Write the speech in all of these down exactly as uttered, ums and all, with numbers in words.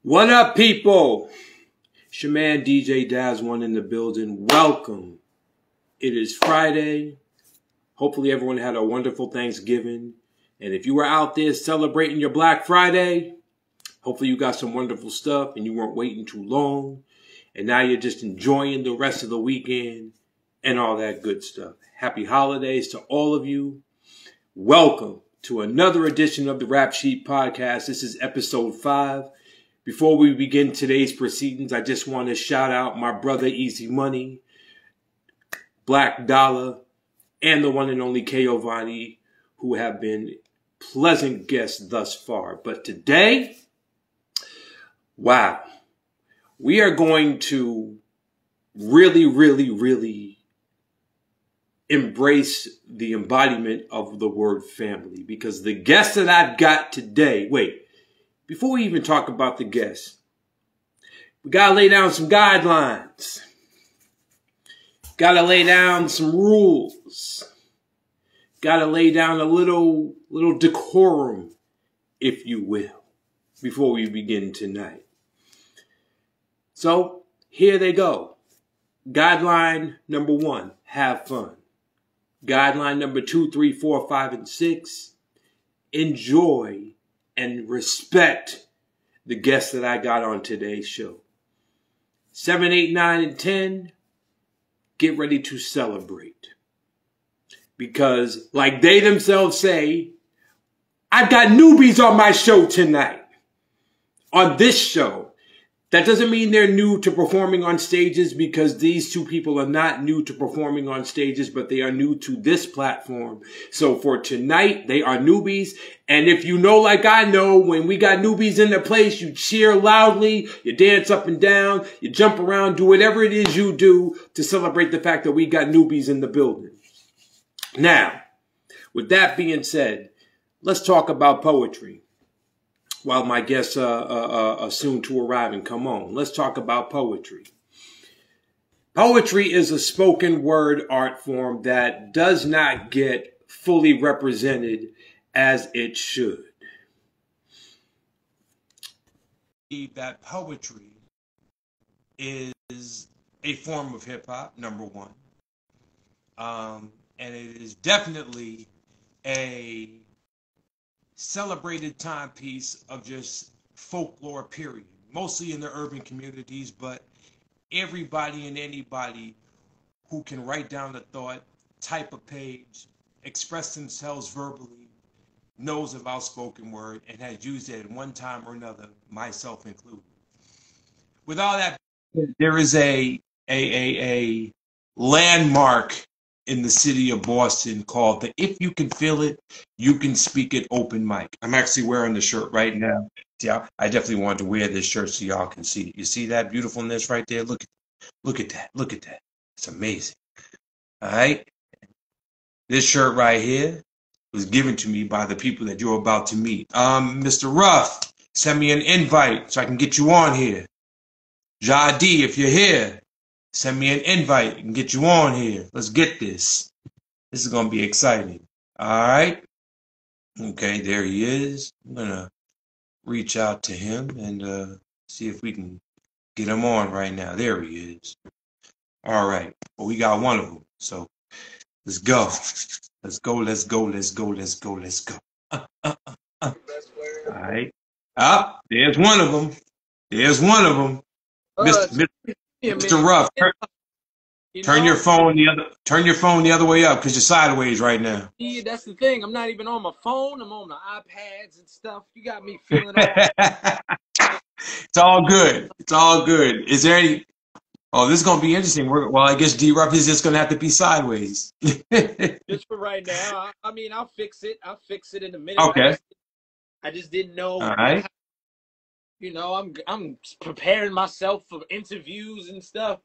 What up, people? It's your man D J Daz One in the building. Welcome. It is Friday. Hopefully everyone had a wonderful Thanksgiving. And if you were out there celebrating your Black Friday, hopefully you got some wonderful stuff and you weren't waiting too long. And now you're just enjoying the rest of the weekend and all that good stuff. Happy holidays to all of you. Welcome to another edition of the Rap Sheet Podcast. This is episode five. Before we begin today's proceedings, I just want to shout out my brother Easy Money, Black Dollar, and the one and only Giovanni, who have been pleasant guests thus far. But today, wow, we are going to really, really, really embrace the embodiment of the word family, because the guest that I've got today, wait, before we even talk about the guests, we got to lay down some guidelines. Got to lay down some rules. Got to lay down a little, little decorum, if you will, before we begin tonight. So here they go. Guideline number one, have fun. Guideline number two, three, four, five, and six, enjoy and respect the guests that I got on today's show. Seven, eight, nine, and ten, get ready to celebrate. Because like they themselves say, I've got newbies on my show tonight. On this show. That doesn't mean they're new to performing on stages, because these two people are not new to performing on stages, but they are new to this platform. So for tonight, they are newbies. And if you know, like I know, when we got newbies in the place, you cheer loudly, you dance up and down, you jump around, do whatever it is you do to celebrate the fact that we got newbies in the building. Now, with that being said, let's talk about poetry. While my guests uh, uh, uh, are soon to arrive and come on, let's talk about poetry. Poetry is a spoken word art form that does not get fully represented as it should. That poetry is a form of hip hop, number one. Um, and it is definitely a celebrated timepiece of just folklore, period. Mostly in the urban communities, but everybody and anybody who can write down a thought, type a page, express themselves verbally, knows about spoken word and has used it at one time or another, myself included. With all that, there is a a a, a landmark in the city of Boston called the If You Can Feel It, You Can Speak It open mic. I'm actually wearing the shirt right now. Yeah, I definitely wanted to wear this shirt so y'all can see it. You see that beautifulness right there? Look at, look at that. Look at that. It's amazing. All right. This shirt right here was given to me by the people that you're about to meet. Um, Mister Ruff, send me an invite so I can get you on here. Jadi, if you're here, send me an invite and get you on here. Let's get this. This is going to be exciting. All right. Okay, there he is. I'm going to reach out to him and uh, see if we can get him on right now. There he is. All right. Well, we got one of them. So let's go. Let's go. Let's go. Let's go. Let's go. Let's go. Uh, uh, uh, uh. All right. Ah, there's one of them. There's one of them. Uh, Mister Mister Ruff, turn, you turn know, your phone the other turn your phone the other way up because you're sideways right now. Yeah, that's the thing. I'm not even on my phone. I'm on the iPads and stuff. You got me feeling all. It's all good. It's all good. Is there any? Oh, this is gonna be interesting. We're, well, I guess D-Ruff is just gonna have to be sideways. Just for right now. I, I mean, I'll fix it. I'll fix it in a minute. Okay. I just, I just didn't know. All right. You know, I'm I'm preparing myself for interviews and stuff.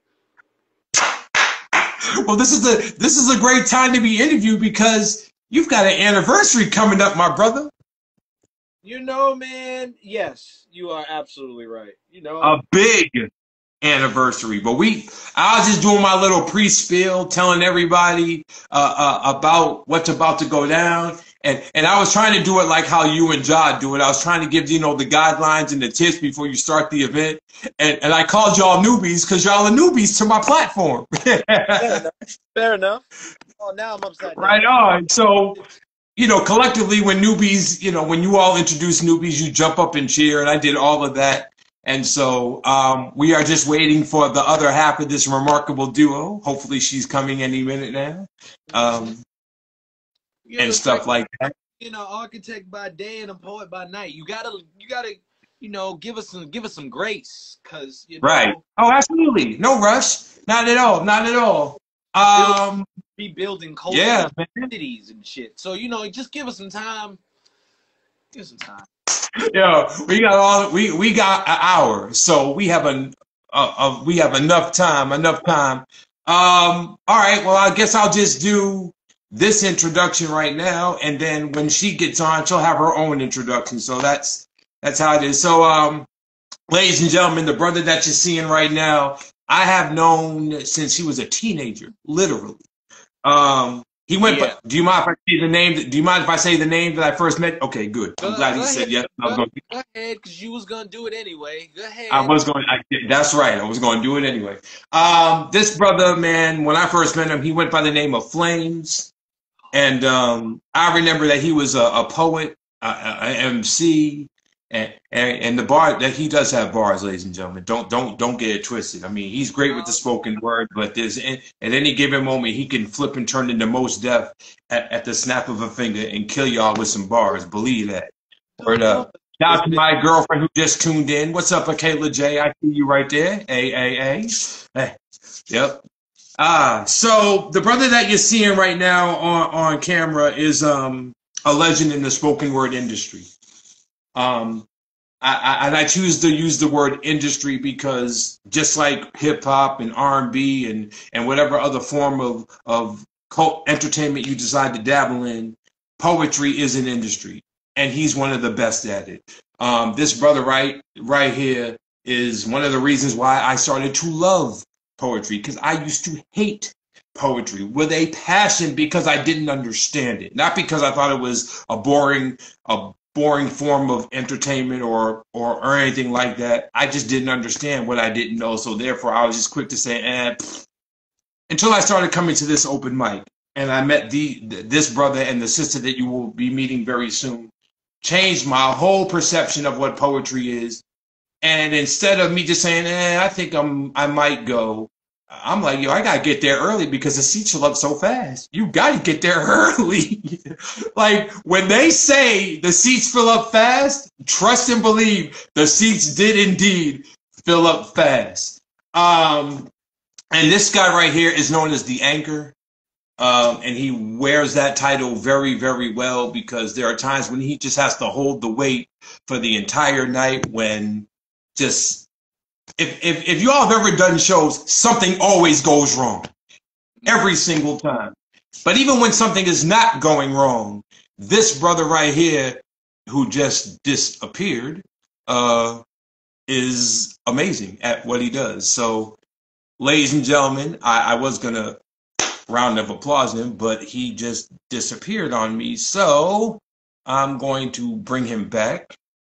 Well, this is a this is a great time to be interviewed because you've got an anniversary coming up, my brother. You know, man. Yes, you are absolutely right. You know, a big anniversary. But we, I was just doing my little pre-spiel, telling everybody uh, uh, about what's about to go down. And and I was trying to do it like how you and Jod do it. I was trying to give, you know, the guidelines and the tips before you start the event. And and I called y'all newbies because y'all are newbies to my platform. Fair enough. Fair enough. Oh, now I'm upside down. Right on. So, you know, collectively, when newbies, you know, when you all introduce newbies, you jump up and cheer, and I did all of that. And so um, we are just waiting for the other half of this remarkable duo. Hopefully she's coming any minute now. Um, Yeah, and it's stuff like, like that. you know, architect by day and a poet by night. You gotta, you gotta, you know, give us some, give us some grace, cause you know, Right. Oh, absolutely. No rush. Not at all. Not at all. Um, be building culture, yeah, man. cities and shit. So you know, just give us some time. Give us some time. Yo, we got all we we got an hour, so we have an uh, uh, we have enough time. Enough time. Um. All right. Well, I guess I'll just do this introduction right now, and then when she gets on, she'll have her own introduction. So that's that's how it is. So, um, ladies and gentlemen, the brother that you're seeing right now, I have known since he was a teenager, literally. Um, he went. Yeah. Do you mind if I say the name? Do you mind if I say the name that I first met? Okay, good. I'm Go, glad go he said ahead, yes. I was go, going. go ahead, because you was gonna do it anyway. Go ahead. I was going. I, that's right. I was going to do it anyway. Um, this brother, man, when I first met him, he went by the name of Flames, and um, I remember that he was a, a poet, an M C, and, and and the bar that he does have bars, ladies and gentlemen. Don't don't don't get it twisted. I mean, he's great with the spoken word, but there's at any given moment he can flip and turn into Mos Def at, at the snap of a finger and kill y'all with some bars. Believe that. Word up. Shout out to my girlfriend who just tuned in. What's up, Akayla J? I see you right there. A A A. Hey. Yep. Ah, so the brother that you're seeing right now on, on camera is um a legend in the spoken word industry. Um, I, I and I choose to use the word industry because just like hip hop and R and B and and whatever other form of of cult entertainment you decide to dabble in, poetry is an industry, and he's one of the best at it. Um, this brother right right here is one of the reasons why I started to love poetry, because I used to hate poetry with a passion because I didn't understand it, not because I thought it was a boring a boring form of entertainment or or or anything like that. I just didn't understand what I didn't know, so therefore I was just quick to say, eh, pfft. Until I started coming to this open mic and I met the this brother and the sister that you will be meeting very soon. Changed my whole perception of what poetry is. And instead of me just saying, eh, I think I'm I might go, I'm like, yo, I gotta get there early because the seats fill up so fast. You gotta get there early. Like when they say the seats fill up fast, trust and believe the seats did indeed fill up fast. Um, and this guy right here is known as the Anchor. Um, and he wears that title very, very well because there are times when he just has to hold the weight for the entire night when just if if if you all have ever done shows, something always goes wrong. Every single time. But even when something is not going wrong, this brother right here who just disappeared uh is amazing at what he does. So ladies and gentlemen, I, I was gonna round of applause him, but he just disappeared on me. So I'm going to bring him back.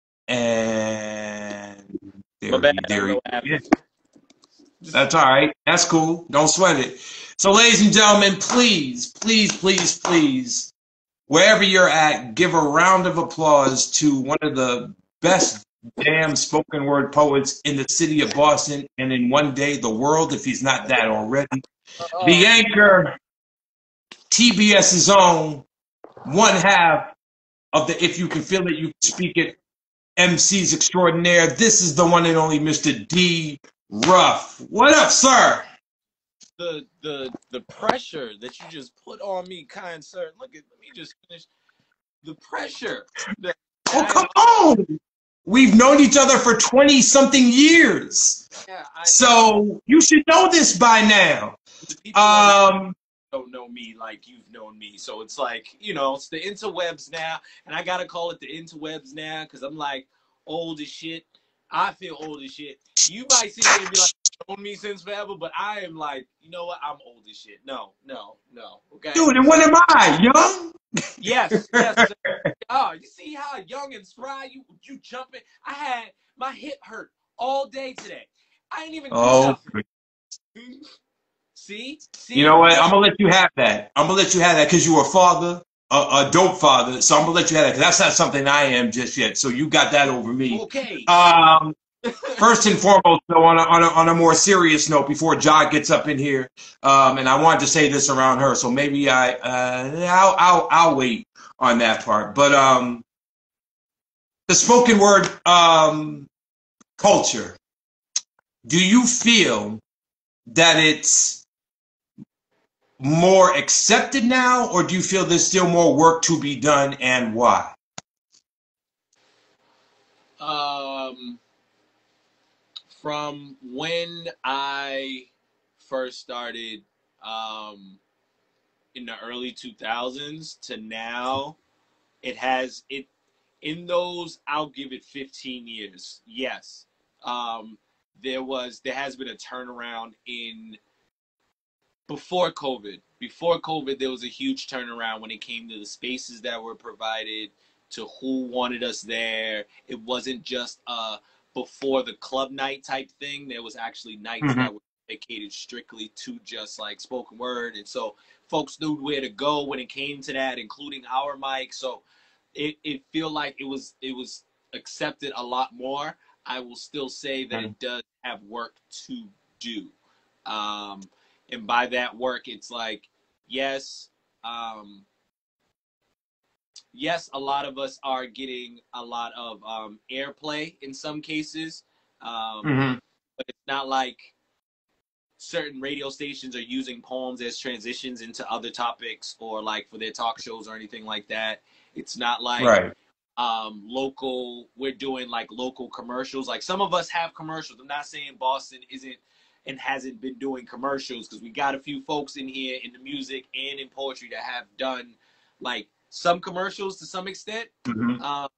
And there, bad, he, there he is. Just, That's all right. That's cool. Don't sweat it. So, ladies and gentlemen, please, please, please, please, wherever you're at, give a round of applause to one of the best damn spoken word poets in the city of Boston and in one day the world, if he's not that already. uh, The Anchor, TBS's own, one half of the If You Can Feel It, You Can Speak It, M Cs extraordinaire. This is the one and only Mister D. Ruff. What up, sir? the the the pressure that you just put on me, kind sir. Look at let me just finish. The pressure. That Oh, come on. We've known each other for twenty something years. Yeah, I so you should know this by now. Um, don't know me like you've known me. So it's like, you know, it's the interwebs now. And I got to call it the interwebs now because I'm like old as shit. I feel old as shit. You might sit here and be like, known me since forever, but I am like, you know what? I'm old as shit. No, no, no. Okay. Dude, and what am I, young? Yes, yes. Sir. Oh, you see how young and spry you you jumping? I had my hip hurt all day today. I ain't even do Oh, nothing. See, see. you know what? I'm gonna let you have that. I'm gonna let you have that because you're a father, a, a dope father. So I'm gonna let you have that because that's not something I am just yet. So you got that over me. Okay. Um, first and foremost, though, on a, on a on a more serious note, before Jod gets up in here, um, and I wanted to say this around her, so maybe I uh, I'll I'll I'll wait on that part. But um, the spoken word um culture. Do you feel that it's more accepted now, or do you feel there's still more work to be done, and why? Um, from when I first started, um, in the early two thousands to now, it has it in those. I'll give it fifteen years. Yes, um, there was there has been a turnaround in before COVID. Before COVID, there was a huge turnaround when it came to the spaces that were provided, to who wanted us there. It wasn't just uh before the club night type thing. There was actually nights Mm-hmm. that were dedicated strictly to just like spoken word, and so folks knew where to go when it came to that, including our mic. So it it feel like it was it was accepted a lot more. I will still say that it does have work to do. Um, and by that work, it's like, yes, um, yes, a lot of us are getting a lot of um, airplay in some cases, um, Mm-hmm. but it's not like certain radio stations are using poems as transitions into other topics or like for their talk shows or anything like that. It's not like Right. um, local, we're doing like local commercials. Like some of us have commercials. I'm not saying Boston isn't and hasn't been doing commercials, because we got a few folks in here in the music and in poetry that have done like some commercials to some extent. Mm-hmm. Um,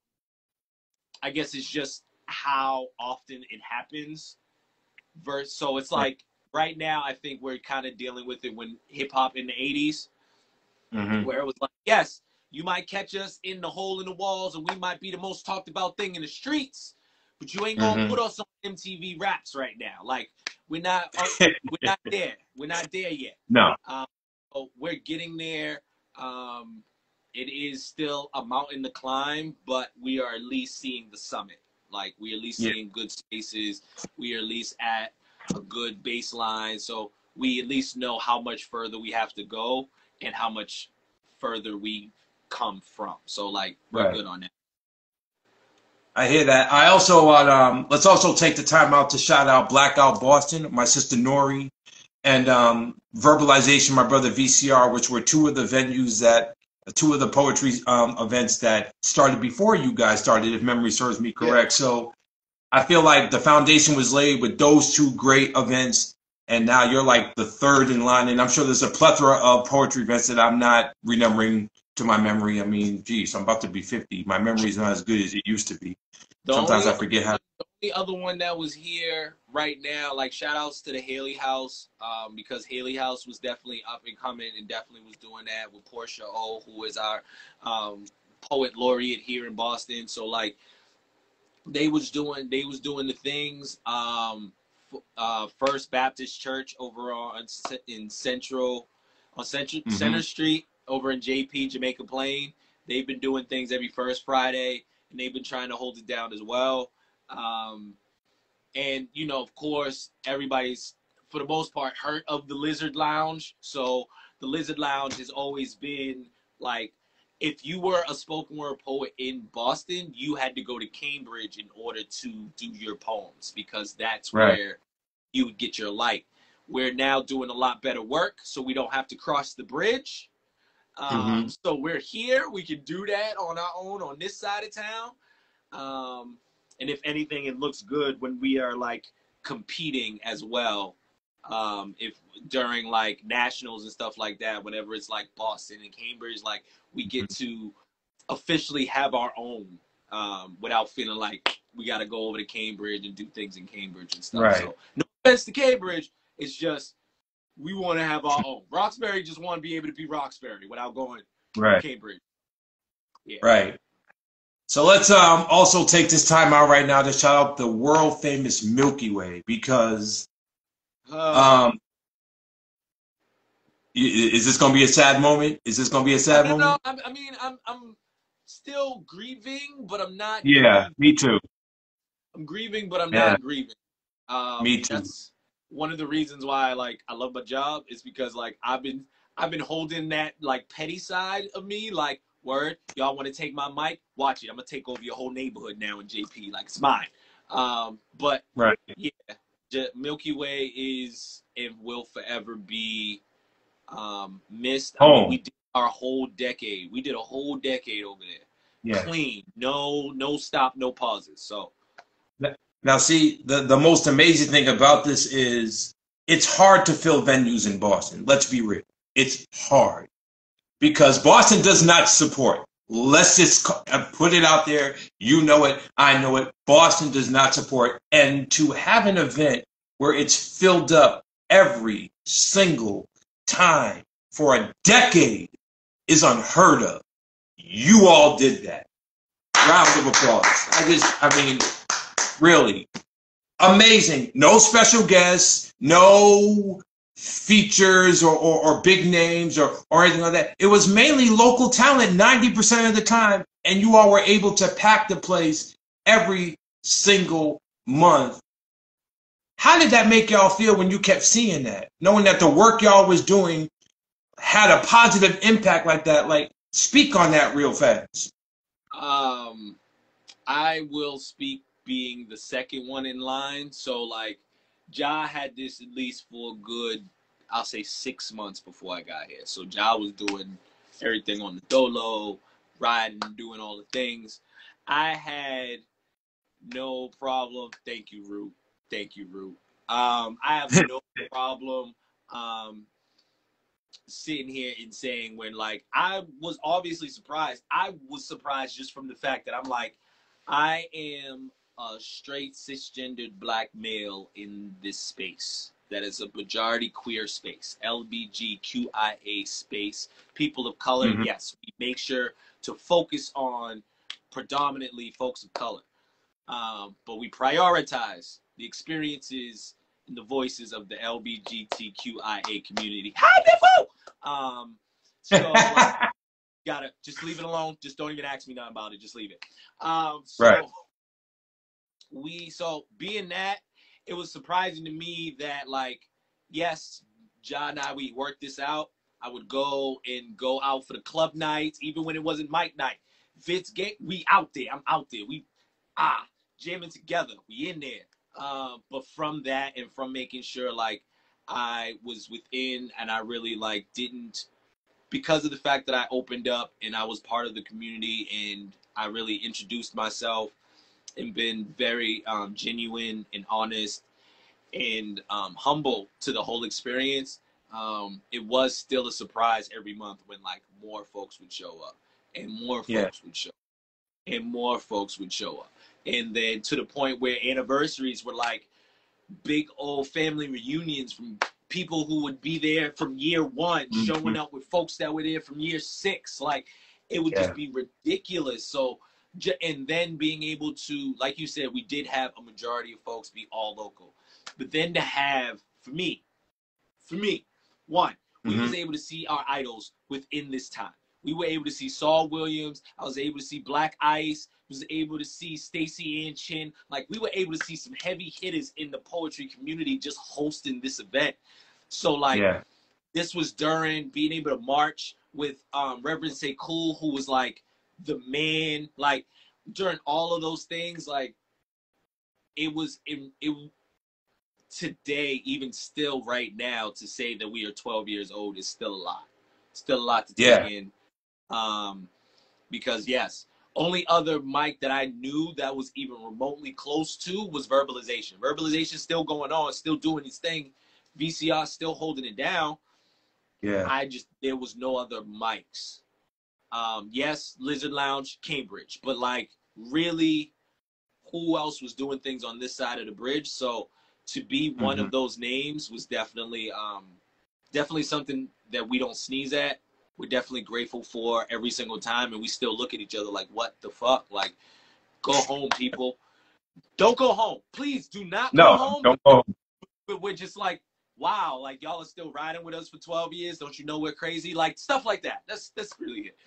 I guess it's just how often it happens. Verse, so it's Right. like right now, I think we're kind of dealing with it when hip hop in the eighties, Mm-hmm. where it was like, yes, you might catch us in the hole in the walls, and we might be the most talked about thing in the streets, but you ain't gonna Mm-hmm. put us on M T V Raps right now. Like we're not, uh, we're not there. We're not there yet. No. Um, so we're getting there. Um, it is still a mountain to climb, but we are at least seeing the summit. Like we at least Yeah. seeing good spaces. We are at least at a good baseline. So we at least know how much further we have to go and how much further we come from. So like we're Right. good on that. I hear that. I also want um let's also take the time out to shout out Blackout Boston, my sister Nori, and um Verbalization, my brother V C R, which were two of the venues that two of the poetry um events that started before you guys started, if memory serves me Yeah. correct. So I feel like the foundation was laid with those two great events, and now you're like the third in line. And I'm sure there's a plethora of poetry events that I'm not remembering to my memory. I mean, geez, I'm about to be fifty. My memory's not as good as it used to be. The Sometimes only I other forget how. one, the only other one that was here right now, like shout outs to the Haley House, um, because Haley House was definitely up and coming and definitely was doing that with Portia O, who is our um, poet laureate here in Boston. So like they was doing they was doing the things. Um, uh, First Baptist Church over on in Central on Central Mm-hmm. Center Street over in J P Jamaica Plain. They've been doing things every first Friday, and they've been trying to hold it down as well. Um, and you know, of course, everybody's for the most part heard of the Lizard Lounge. So the Lizard Lounge has always been like, if you were a spoken word poet in Boston, you had to go to Cambridge in order to do your poems, because that's Right. where you would get your light. We're now doing a lot better work, so we don't have to cross the bridge. Mm-hmm. Um, so we're here. We can do that on our own on this side of town. Um, and if anything, it looks good when we are like competing as well. Um, if during like nationals and stuff like that, whenever it's like Boston and Cambridge, like we get to officially have our own, um, without feeling like we got to go over to Cambridge and do things in Cambridge and stuff. Right. So no offense to Cambridge, it's just we want to have our own. Roxbury just want to be able to be Roxbury without going Right. to Cambridge. Yeah. Right. So let's um, also take this time out right now to shout out the world famous Milky Way, because Uh, um, i- is this going to be a sad moment? Is this going to be a I sad don't know. moment? I, I mean, I'm I'm still grieving, but I'm not. Yeah, grieving. me too. I'm grieving, but I'm Yeah, not grieving. Um, me too. that's one of the reasons why like I love my job is because like I've been I've been holding that like petty side of me, like word, y'all want to take my mic? Watch it. I'm gonna take over your whole neighborhood now in J P, like it's mine. Um, but Right. yeah, J- Milky Way is and will forever be um, missed. I mean, we Home. did our whole decade. We did a whole decade over there, Yeah. clean, no no stop, no pauses. So. Now, see, the, the most amazing thing about this is it's hard to fill venues in Boston. Let's be real. It's hard because Boston does not support. Let's just co- uh, put it out there. You know it. I know it. Boston does not support. And to have an event where it's filled up every single time for a decade is unheard of. You all did that. Round of applause. I just, I mean, really amazing. No special guests, no features or, or, or big names or, or anything like that. It was mainly local talent ninety percent of the time, and you all were able to pack the place every single month. How did that make y'all feel when you kept seeing that, knowing that the work y'all was doing had a positive impact like that? Like, speak on that real fast. Um, I will speak being the second one in line. So like, Ja had this at least for a good, I'll say six months before I got here. So Ja was doing everything on the dolo, riding, doing all the things. I had no problem. Thank you, Root. Thank you, Root. Um, I have no problem um, sitting here and saying when like I was obviously surprised. I was surprised just from the fact that I'm like, I am a straight cisgendered black male in this space that is a majority queer space, L G B T Q I A space, people of color. Mhm. Yes, we make sure to focus on predominantly folks of color, um, but we prioritize the experiences and the voices of the L G B T Q I A community. Hi, Biffo! Um, so like, gotta just leave it alone. Just don't even ask me nothing about it. Just leave it. Um, so Right. we so being that, it was surprising to me that like, yes, John and I we worked this out. I would go and go out for the club nights, even when it wasn't Mike night. Vince Gate, we out there. I'm out there. We ah jamming together. We in there. Um, but from that and from making sure like I was within and I really like didn't, because of the fact that I opened up and I was part of the community and I really introduced myself and been very um, genuine and honest and um, humble to the whole experience. Um, it was still a surprise every month when like more folks would show up and more folks Yeah. would show up and more folks would show up. And then to the point where anniversaries were like big old family reunions from people who would be there from year one, Mhm. showing up with folks that were there from year six. Like it would Yeah. just be ridiculous. So, j- and then being able to, like you said, we did have a majority of folks be all local, but then to have, for me, for me, one, we Mhm. was able to see our idols within this time. We were able to see Saul Williams. I was able to see Black Ice. Was able to see Stacey Ann Chin. Like we were able to see some heavy hitters in the poetry community just hosting this event. So like Yeah. this was during being able to march with um, Reverend Say Cool, who was like the man. Like during all of those things, like it was it, it today, even still right now, to say that we are twelve years old is still a lot. Still a lot to take Yeah. in. Um, because yes, only other mic that I knew that was even remotely close to was Verbalization. Verbalization still going on, still doing its thing. V C R still holding it down. Yeah. I just, there was no other mics. Um, yes, Lizard Lounge, Cambridge, but like really who else was doing things on this side of the bridge. So to be one Mm-hmm. of those names was definitely um, definitely something that we don't sneeze at. We're definitely grateful for every single time, and we still look at each other like, what the fuck? Like, go home, people. Don't go home. Please do not go No, home. don't go. But we're just like, wow, like y'all are still riding with us for twelve years. Don't you know we're crazy? Like stuff like that. That's that's really it.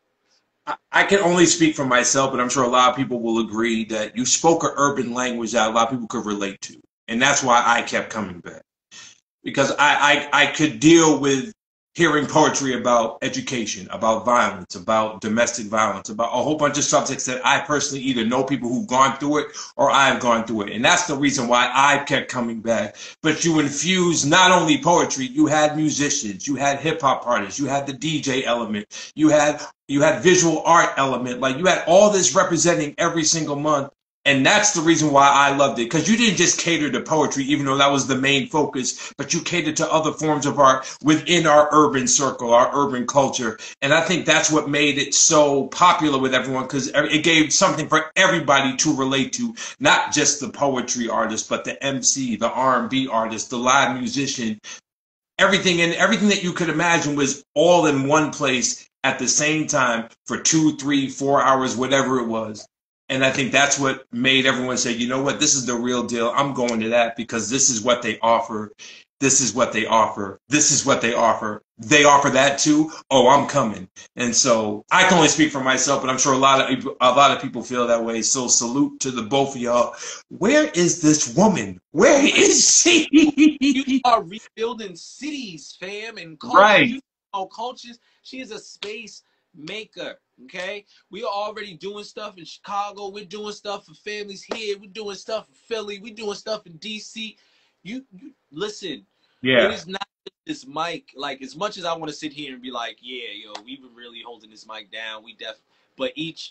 I, I can only speak for myself, but I'm sure a lot of people will agree that you spoke an urban language that a lot of people could relate to. And that's why I kept coming back. Because I, I, I could deal with hearing poetry about education, about violence, about domestic violence, about a whole bunch of subjects that I personally either know people who've gone through it or I've gone through it. And that's the reason why I kept coming back. But you infuse not only poetry, you had musicians, you had hip hop artists, you had the D J element, you had you had visual art element, like you had all this representing every single month. And that's the reason why I loved it, because you didn't just cater to poetry, even though that was the main focus, but you catered to other forms of art within our urban circle, our urban culture. And I think that's what made it so popular with everyone, because it gave something for everybody to relate to, not just the poetry artist, but the M C, the R and B artist, the live musician. Everything and everything that you could imagine was all in one place at the same time for two, three, four hours, whatever it was. And I think that's what made everyone say, you know what, this is the real deal. I'm going to that because this is what they offer. This is what they offer. This is what they offer. They offer that too. Oh, I'm coming. And so I can only speak for myself, but I'm sure a lot of a lot of people feel that way. So salute to the both of y'all. Where is this woman? Where is she? You are rebuilding cities, fam, and cultures. Right. You know cultures. She is a space maker. Okay, we are already doing stuff in Chicago. We're doing stuff for families here. We're doing stuff in Philly. We're doing stuff in D C. You, you listen. Yeah. It is not this mic. Like as much as I want to sit here and be like, yeah, yo, we've been really holding this mic down. We def, but each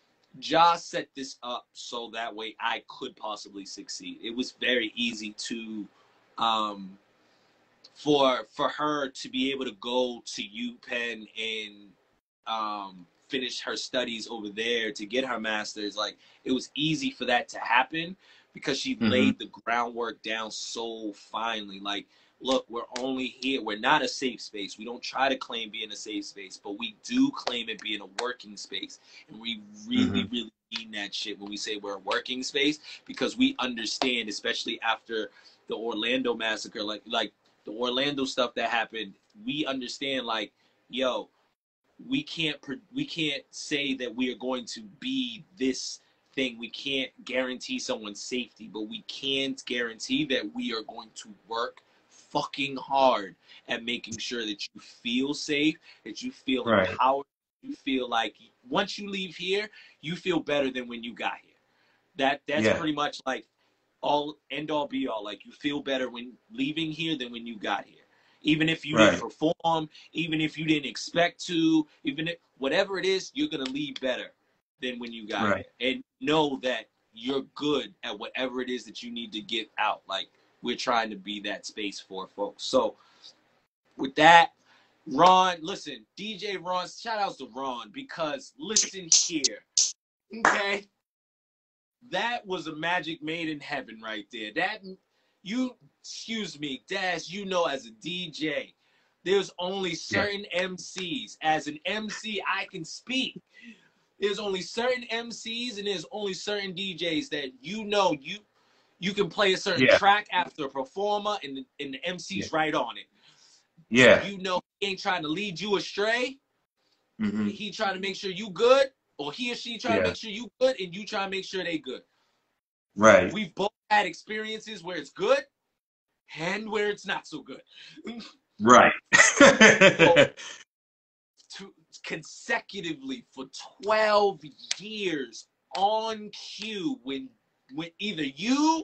Ja set this up so that way I could possibly succeed. It was very easy to, um, for for her to be able to go to UPenn and um. finish her studies over there to get her master's. Like it was easy for that to happen because she mm-hmm. laid the groundwork down so finely. Like, look, we're only here. We're not a safe space. We don't try to claim being a safe space, but we do claim it being a working space. And we really, mm-hmm. really mean that shit when we say we're a working space, because we understand, especially after the Orlando massacre, like, like the Orlando stuff that happened, we understand like, yo, we can't we can't say that we are going to be this thing. We can't guarantee someone's safety, but we can guarantee that we are going to work fucking hard at making sure that you feel safe, that you feel right. empowered, you feel like once you leave here, you feel better than when you got here. That that's yeah. pretty much like all end all be all. Like you feel better when leaving here than when you got here. Even if you right. didn't perform, even if you didn't expect to, even if whatever it is, you're gonna leave better than when you got right. here. And know that you're good at whatever it is that you need to get out. Like we're trying to be that space for folks. So with that, Ron, listen, D J Ron, shout outs to Ron, because listen here, okay? That was a magic made in heaven right there. That you, excuse me, Dash, you know, as a D J, there's only certain yeah. M Cs. As an M C, I can speak. There's only certain M Cs and there's only certain D Js that you know you you can play a certain yeah. track after a performer and the, and the M C's yeah. right on it. Yeah. You know he ain't trying to lead you astray. Mm-hmm. He trying to make sure you good, or he or she trying yeah. to make sure you good, and you trying to make sure they good. Right. We've both had experiences where it's good and where it's not so good. Right. So, to, consecutively for twelve years on cue, when when either you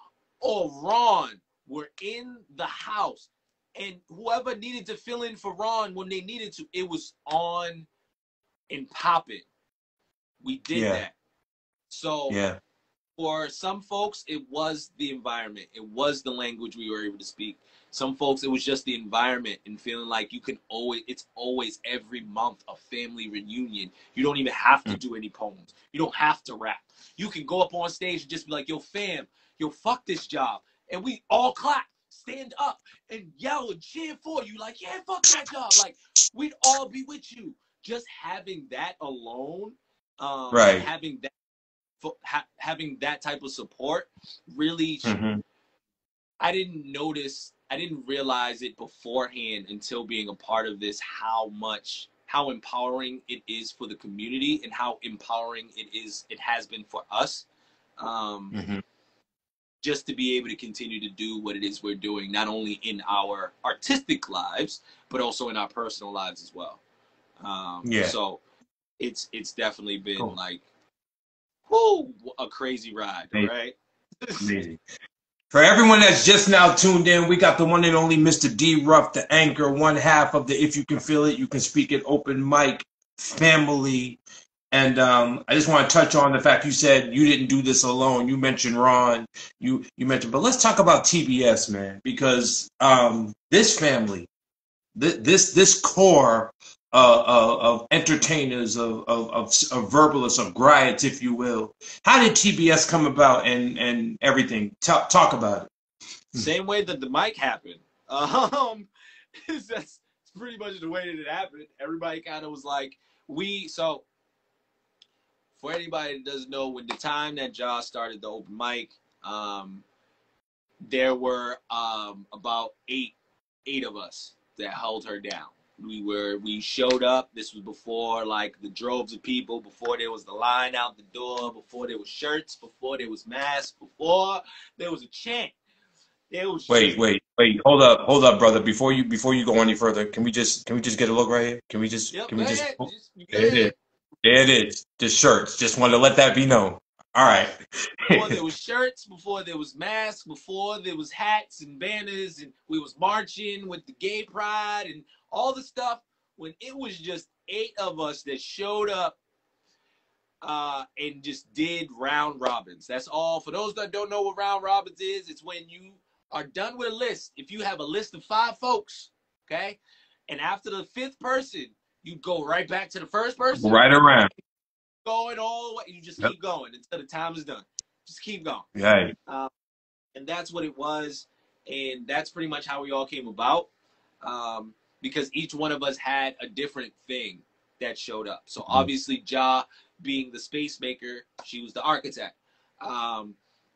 or Ron were in the house, and whoever needed to fill in for Ron when they needed to, it was on and popping. We did yeah. that. So yeah. for some folks, it was the environment. It was the language we were able to speak. Some folks, it was just the environment and feeling like you can always, it's always every month a family reunion. You don't even have to do any poems. You don't have to rap. You can go up on stage and just be like, yo, fam, yo, fuck this job. And we all clap, stand up, and yell and cheer for you. Like, yeah, fuck that job. Like, we'd all be with you. Just having that alone, um, right. having that, ha having that type of support really, mm-hmm. I didn't notice, I didn't realize it beforehand until being a part of this, how much, how empowering it is for the community and how empowering it is, it has been for us. Um, mm-hmm. Just to be able to continue to do what it is we're doing, not only in our artistic lives, but also in our personal lives as well. Um, yeah. So it's, it's definitely been cool. like, whoo, a crazy ride, Amazing. right? Amazing. For everyone that's just now tuned in, we got the one and only Mister D Ruff, the anchor, one half of the If You Can Feel It, You Can Speak It open mic family. And um, I just want to touch on the fact you said you didn't do this alone. You mentioned Ron, you you mentioned, but let's talk about T B S, man, because um, this family, this this, this core uh, uh, of entertainers, of, of, of, of verbalists, of griots, if you will. How did T B S come about and, and everything? Talk, talk about it. Same way that the mic happened. Um, that's pretty much the way that it happened. Everybody kind of was like, we, so for anybody that doesn't know, when the time that Josh started the open mic, um, there were um, about eight, eight of us that held her down. We were, we showed up. This was before like the droves of people, before there was the line out the door, before there was shirts, before there was masks, before there was a chant. There was wait, just, wait, wait, hold up, hold up, brother. Before you before you go any further, can we just can we just get a look right here? Can we just yep, can we just, ahead. just there it is. There it is. The shirts. Just wanted to let that be known. All right. Before there was shirts, before there was masks, before there was hats and banners, and we was marching with the gay pride and all the stuff, when it was just eight of us that showed up uh, and just did round robins. That's all. For those that don't know what round robins is, it's when you are done with a list. If you have a list of five folks, okay, and after the fifth person, you go right back to the first person. Right around. Going all the way. You just Yep. keep going until the time is done. Just keep going. Right. Um, and that's what it was. And that's pretty much how we all came about. Um, because each one of us had a different thing that showed up. So obviously, Ja being the space maker, she was the architect. Um,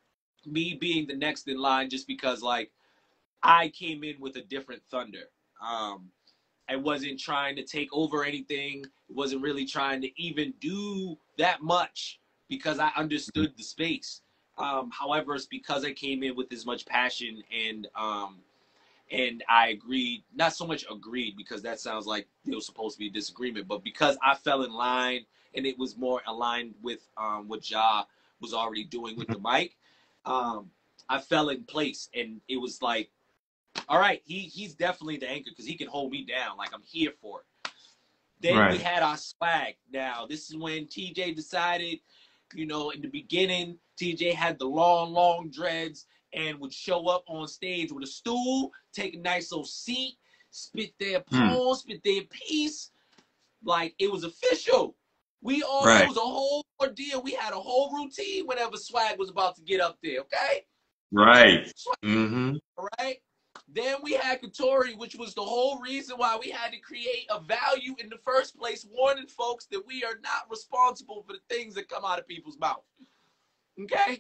me being the next in line, just because like I came in with a different thunder. Um, I wasn't trying to take over anything. Wasn't really trying to even do that much because I understood the space. Um, however, it's because I came in with as much passion and um, and I agreed, not so much agreed because that sounds like there was supposed to be a disagreement, but because I fell in line and it was more aligned with um, what Ja was already doing with the mic, um, I fell in place and it was like, all right, he he's definitely the anchor because he can hold me down. Like, I'm here for it. Then Right. we had our swag. Now, this is when T J decided, you know, in the beginning, T J had the long, long dreads and would show up on stage with a stool, take a nice little seat, spit their poem, mm. spit their piece. Like, it was official. We all, right. It was a whole ordeal. We had a whole routine whenever swag was about to get up there, okay? Right. Mm-hmm. All right? Then we had Katori, which was the whole reason why we had to create a value in the first place, warning folks that we are not responsible for the things that come out of people's mouth. Okay?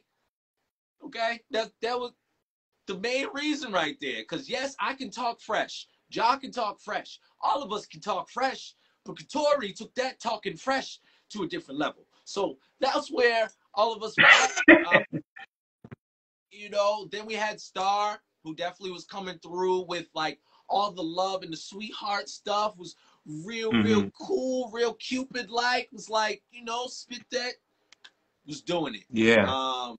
Okay? That, that was the main reason right there. Because, yes, I can talk fresh. Ja can talk fresh. All of us can talk fresh. But Katori took that talking fresh to a different level. So that's where all of us were at. Um, you know, then we had Star, who definitely was coming through with like all the love and the sweetheart stuff. Was real, mm-hmm. real cool, real Cupid-like. Was like, you know, spit that. Was doing it. Yeah. Um,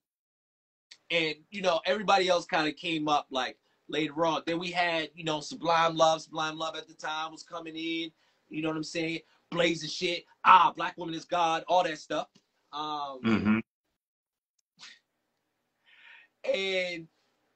and you know, everybody else kind of came up like later on. Then we had, you know, Sublime Love. Sublime Love at the time was coming in. You know what I'm saying? Blazing shit. Ah, Black Woman is God. All that stuff. Um, mm-hmm. And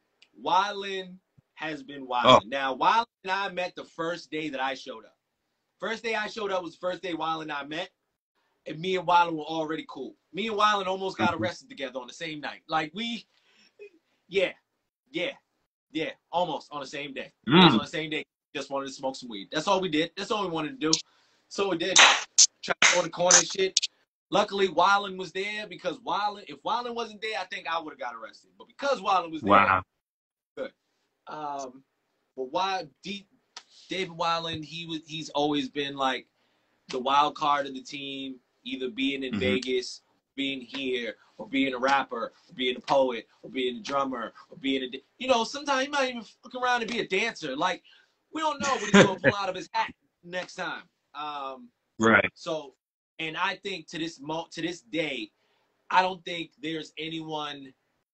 Wildin has been Oh, wildin'. Now, Wildin and I met the first day that I showed up. First day I showed up was the first day Wildin and I met, and me and Wildin were already cool. Me and Wildin almost got arrested together on the same night. Like we, yeah, yeah, yeah, almost on the same day. Almost on mm, the same day. Just wanted to smoke some weed. That's all we did. That's all we wanted to do. So we did. Try on the corner and shit. Luckily, Wildin was there because Wildin, if Wildin wasn't there, I think I would have got arrested. But because Wildin was there, wow. good. Um, but why D, David Wildin, he was he's always been like the wild card of the team, either being in Hmm. Vegas, being here, or being a rapper, or being a poet, or being a drummer, or being a you know, sometimes he might even fuck around and be a dancer. Like, we don't know what he's gonna pull out of his hat next time. Um, Right. so and I think to this mo to this day, I don't think there's anyone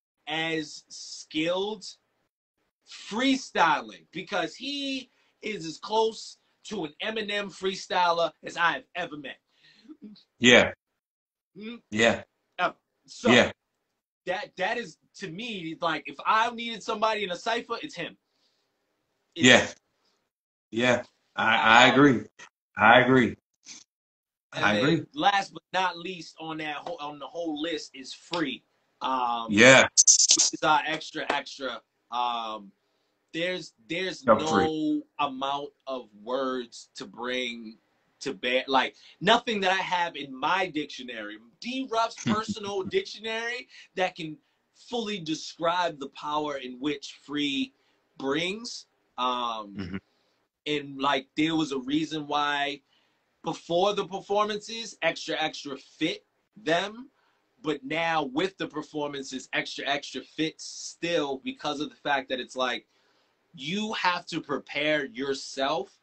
as skilled freestyling, because he is as close to an Eminem freestyler as I have ever met. Yeah. Mm, Yeah. ever. So Yeah. that that is, to me, like, if I needed somebody in a cipher, it's him. It's Yeah. him. Yeah. I, I Um, agree. I agree. and I agree. then last but not least on that whole, on the whole list is Free. Um, Yeah. is our extra extra. Um, there's there's Feel free. no amount of words to bring to bear, like nothing that I have in my dictionary, D Ruff's personal dictionary, that can fully describe the power in which Free brings. Um, Mhm. and like there was a reason why before the performances, extra extra fit them, but now with the performances, extra extra fits still, because of the fact that it's like you have to prepare yourself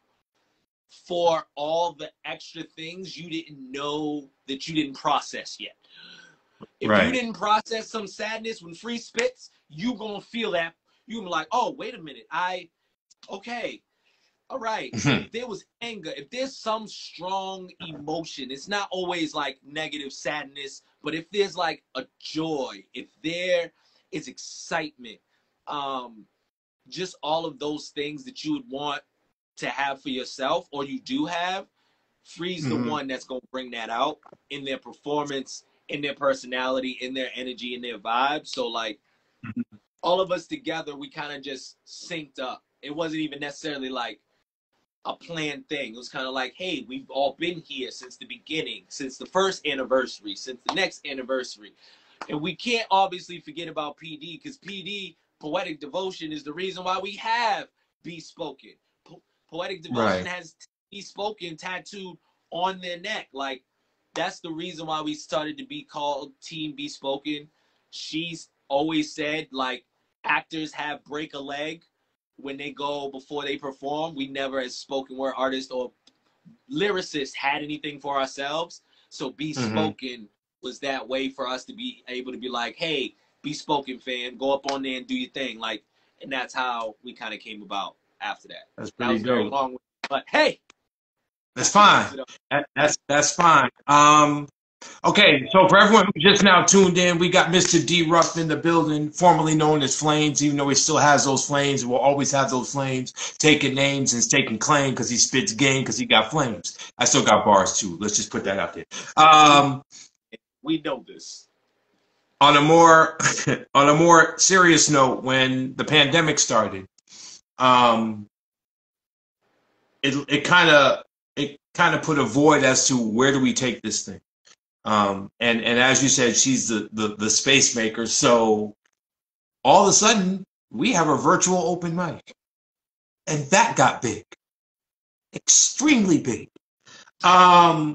for all the extra things you didn't know that you didn't process yet. If you Right. didn't process some sadness when Free spits, you gonna feel that. You gonna be like, oh, wait a minute, I okay. All right. So Mhm. if there was anger, if there's some strong emotion, it's not always like negative sadness, but if there's like a joy, if there is excitement, um, just all of those things that you would want to have for yourself, or you do have, Free's the Mhm. one that's going to bring that out in their performance, in their personality, in their energy, in their vibe. So like Mhm. all of us together, we kind of just synced up. It wasn't even necessarily like a planned thing. It was kind of like, hey, we've all been here since the beginning, since the first anniversary, since the next anniversary. And we can't obviously forget about P D, because P D, Poetic Devotion, is the reason why we have Be Spoken. Po- Poetic Devotion Right. has Be Spoken tattooed on their neck. Like, that's the reason why we started to be called Team Be Spoken. She's always said, like, actors have break a leg when they go before they perform. We never, as spoken word artists or lyricists, had anything for ourselves. So Be Mhm. Spoken was that way for us to be able to be like, hey, Be Spoken fam, go up on there and do your thing. Like, and that's how we kind of came about after that. That's That pretty was very dope. long, but hey, That's hope it fine. wraps it up. That, that's that's fine. Um. Okay, so for everyone who just now tuned in, we got Mister D Ruff in the building, formerly known as Flames, even though he still has those flames, will always have those flames, taking names and taking claim because he spits game because he got flames. I still got bars too. Let's just put that out there. We Um, we know this. on a more on a more serious note, when the pandemic started, um, it it kind of it kind of put a void as to where do we take this thing. Um, and and as you said, she's the the, the space maker, so all of a sudden we have a virtual open mic, and that got big, extremely big. Um,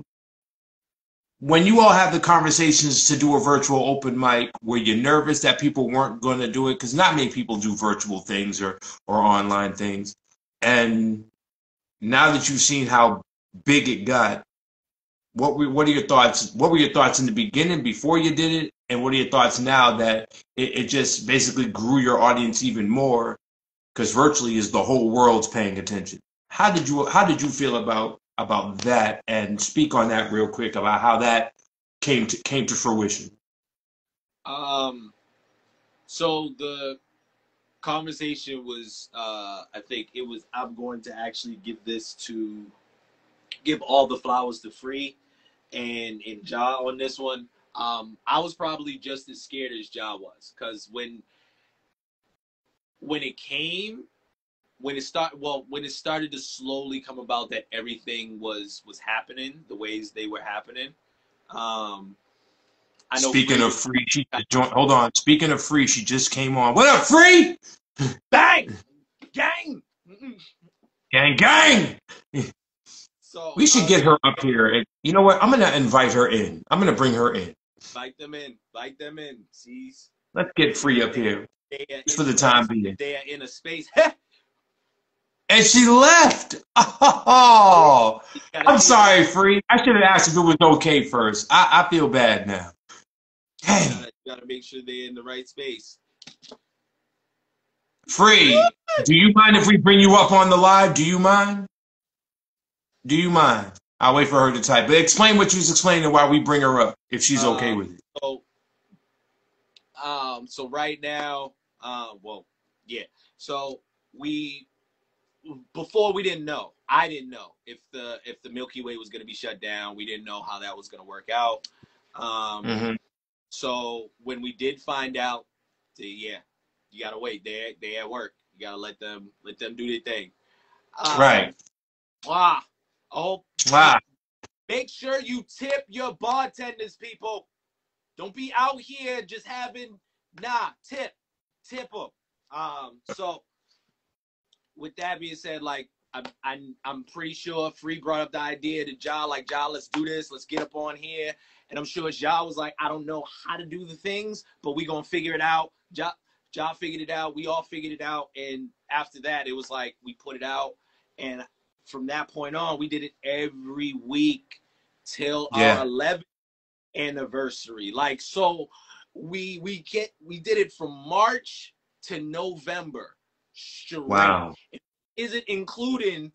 when you all have the conversations to do a virtual open mic, were you nervous that people weren't going to do it? Because not many people do virtual things or or online things. And now that you've seen how big it got, what were what are your thoughts? What were your thoughts in the beginning before you did it, and what are your thoughts now that it, it just basically grew your audience even more? Because virtually is the whole world's paying attention. How did you how did you feel about about that? And speak on that real quick about how that came to came to fruition. Um, So the conversation was, uh, I think it was, I'm going to actually give this to, give all the flowers to Free and, and Ja on this one. Um, I was probably just as scared as Ja was, because when, when it came, when it start, well, when it started to slowly come about that everything was, was happening the ways they were happening. Um, I know Speaking Free of was, Free, she joined. Hold on. Speaking of Free, she just came on. What up, Free? bang, gang. Mm-mm. Gang, gang. So, We should uh, get her up here. And you know what? I'm gonna invite her in. I'm gonna bring her in. invite them in, invite them in. See, Let's get Free up here they are just in for the a time space. being. They are in a space. And she left. Oh, You gotta I'm be in the sorry, right. Free. I should have asked if it was okay first. I, I feel bad now. You Dang. gotta, you gotta make sure they're in the right space. Free, do you mind if we bring you up on the live? Do you mind? Do you mind? I'll wait for her to type. But explain what she's explaining while we bring her up, if she's okay Um, with it. so, um, so right now, uh, well, yeah. So we, before we didn't know. I didn't know if the if the Milky Way was gonna be shut down. We didn't know how that was gonna work out. Um, Mm-hmm. so when we did find out, the, yeah, you gotta wait. They they at work. You gotta let them let them do their thing. Um, Right. ah, oh, Ah, make sure you tip your bartenders, people. Don't be out here just having nah tip, tip them. Um, so with that being said, like I'm, I'm, I'm pretty sure Free brought up the idea to Ja, like Ja, let's do this, let's get up on here, and I'm sure Ja was like, I don't know how to do the things, but we gonna figure it out. Ja, Ja figured it out. We all figured it out, and after that, it was like we put it out, and from that point on, we did it every week till our yeah. eleventh anniversary. Like so, we we get we did it from March to November straight. Wow. Isn't including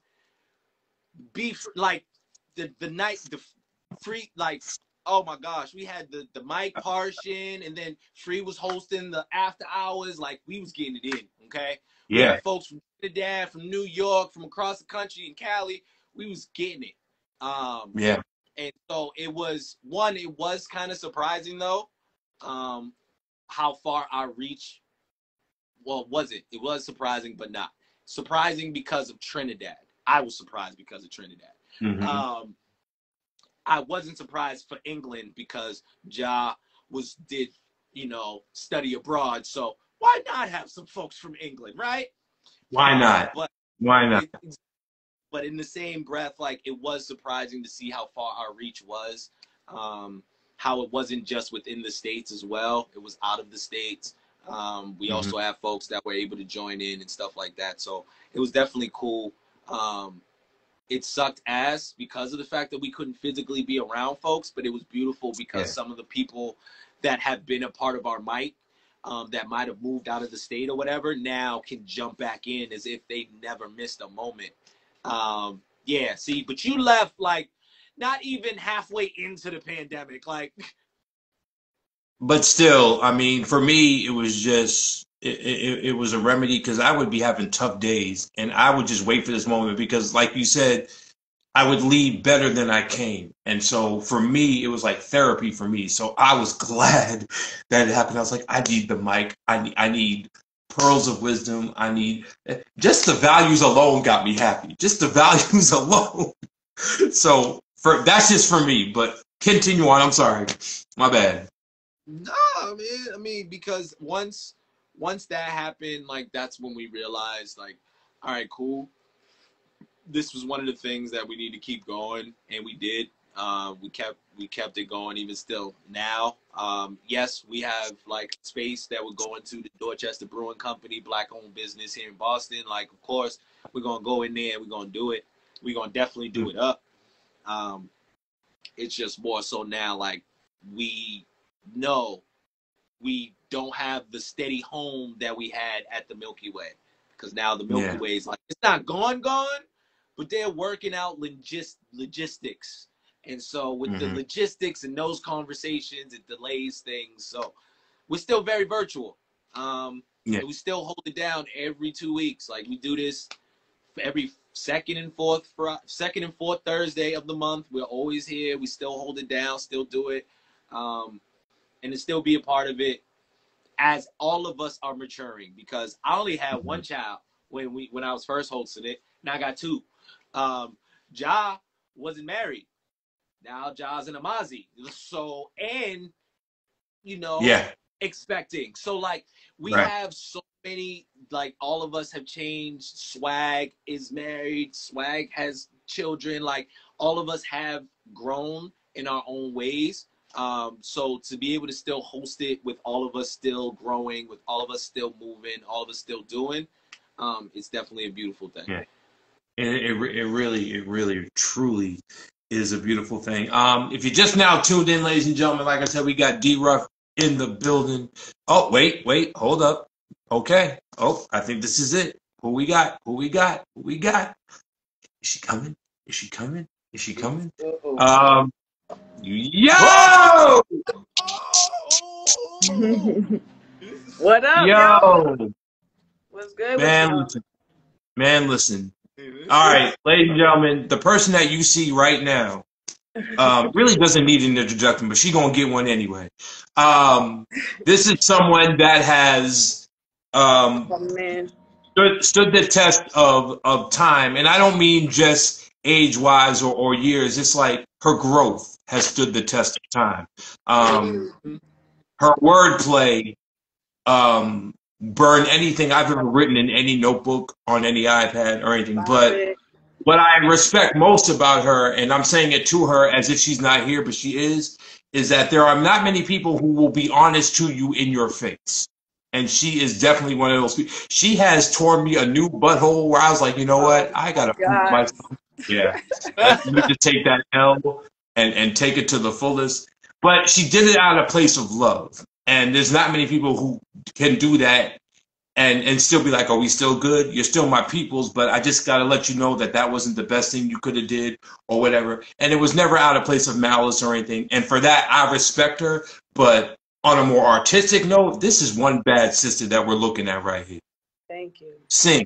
beef like the the night the Free like oh my gosh, we had the the Mike Parshin, and then Free was hosting the after hours. Like we was getting it in. Okay, we Yeah. had folks from Trinidad, from New York, from across the country in Cali. We was getting it. Um, Yeah. and so it was one. It was kind of surprising though, um, how far our reach. Well, was it? It was surprising, but not surprising because of Trinidad. I was surprised because of Trinidad. Mm-hmm. Um, I wasn't surprised for England because Ja was did you know study abroad. So why not have some folks from England, right? Why Um, not? but Why not? it, but in the same breath, like it was surprising to see how far our reach was. Um, how it wasn't just within the states as well; it was out of the states. Um, we Mm-hmm. also have folks that were able to join in and stuff like that. So it was definitely cool. Um, it sucked ass because of the fact that we couldn't physically be around folks, but it was beautiful because Yeah. some of the people that have been a part of our mic, um, that might have moved out of the state or whatever, now can jump back in as if they never missed a moment. Um, yeah, see, but you left like not even halfway into the pandemic. Like, But still, I mean, for me, it was just it, it, it was a remedy because I would be having tough days, and I would just wait for this moment because, like you said, I would leave better than I came. And so for me, it was like therapy for me. So I was glad that it happened. I was like, I need the mic. I need, I need pearls of wisdom. I need just the values alone got me happy. Just the values alone. So for that's just for me. But continue on. I'm sorry. My bad. nah, man. I mean, because once once that happened, like that's when we realized, like, all right, cool. This was one of the things that we need to keep going, and we did. Um, we kept we kept it going even still now. Um, yes, we have like space that we're going to the Dorchester Brewing Company, black-owned business here in Boston. Like, of course, we're gonna go in there. We're gonna do it. We're gonna definitely do it up. Um, it's just more so now, like we know we don't have the steady home that we had at the Milky Way, because now the Milky Yeah. Way is like it's not gone, gone, but they're working out logis- logistics. And so with the Mm-hmm. logistics and those conversations, it delays things. So we're still very virtual. Um, Yeah. and we still hold it down every two weeks. Like we do this every second and fourth fr- second and fourth Thursday of the month. We're always here. We still hold it down, still do it, um, and to still be a part of it as all of us are maturing. Because I only had one child when we when I was first hosting it. Now I got two. Um, Ja wasn't married. Now Ja's in Amazi. So and you know, Yeah. expecting. So like we Right. have so many, like all of us have changed. Swag is married. Swag has children. Like all of us have grown in our own ways. Um, so to be able to still host it with all of us still growing, with all of us still moving, all of us still doing, um, it's definitely a beautiful thing. Yeah. It, it, re- it really, it really, truly is a beautiful thing. Um, if you just now tuned in, ladies and gentlemen, like I said, we got D-Ruff in the building. Oh, wait, wait, hold up. Okay. Oh, I think this is it. Who we got? Who we got? Who we got? Is she coming? Is she coming? Is she coming? Uh-oh. Um, yo! Oh! What up, yo? Yo! What's good Man, with listen. Man, listen. All right, ladies and gentlemen, the person that you see right now um, really doesn't need an introduction, but she's going to get one anyway. Um, this is someone that has um, y'all? Oh, man. stood, stood the test of, of time, and I don't mean just age-wise or, or years. It's like her growth has stood the test of time. Um, her wordplay um, burn anything I've ever written in any notebook, on any iPad or anything. But what I respect most about her, and I'm saying it to her as if she's not here, but she is, is that there are not many people who will be honest to you in your face. And she is definitely one of those people. She has torn me a new butthole where I was like, you know what? I got to prove God. myself. Yeah. Like, you need to take that L and, and take it to the fullest. But she did it out of a place of love. And there's not many people who can do that and, and still be like, are we still good? You're still my peoples, but I just got to let you know that that wasn't the best thing you could have did or whatever. And it was never out of place of malice or anything. And for that, I respect her. But on a more artistic note, this is one bad sister that we're looking at right here. Thank you. Sings,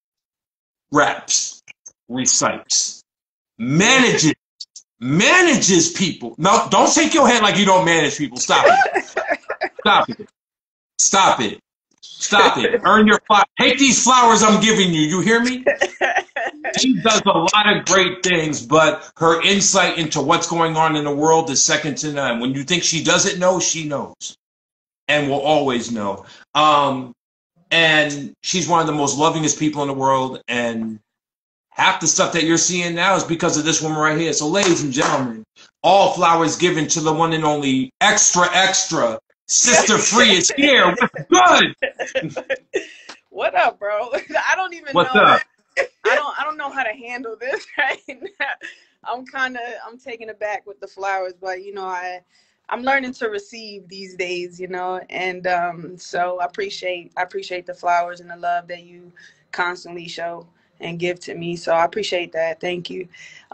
raps, recites, manages, manages people. No, don't shake your head like you don't manage people. Stop it. Stop it. Stop it. Stop it. Earn your flowers. Take these flowers I'm giving you. You hear me? She does a lot of great things, but her insight into what's going on in the world is second to none. When you think she doesn't know, she knows and will always know. Um, and she's one of the most lovingest people in the world. And half the stuff that you're seeing now is because of this woman right here. So, ladies and gentlemen, all flowers given to the one and only Extra Extra. Sister Free is here. What's good? What up, bro? I don't even What's know. up? I don't I don't know how to handle this right now. I'm kind of I'm taken aback with the flowers, but you know, I I'm learning to receive these days, you know, and um so I appreciate I appreciate the flowers and the love that you constantly show and give to me. So I appreciate that. Thank you.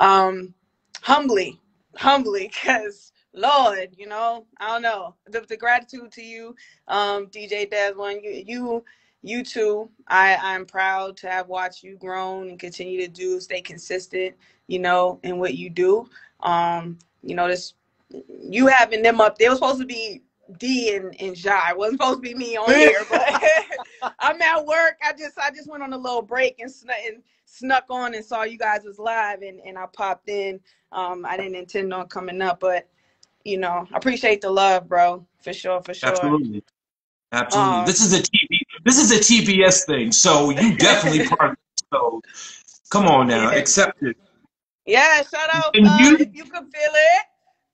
Um humbly, humbly, because Lord, you know, I don't know. The, the gratitude to you, um, D J Desmond, you, you, you too. I, I'm proud to have watched you grown and continue to do, stay consistent, you know, in what you do. Um, you know, this, you having them up, they were supposed to be D and, and Ja. It wasn't supposed to be me on here, but I'm at work. I just, I just went on a little break and, snuck and snuck on and saw you guys was live and, and I popped in. Um, I didn't intend on coming up, but you know, I appreciate the love, bro. For sure, for sure. Absolutely. Absolutely. Um, this is a T V this is a T B S thing, so you definitely part of it. So come on now, yeah. accept it. Yeah, shout out And uh, you, if you can feel it.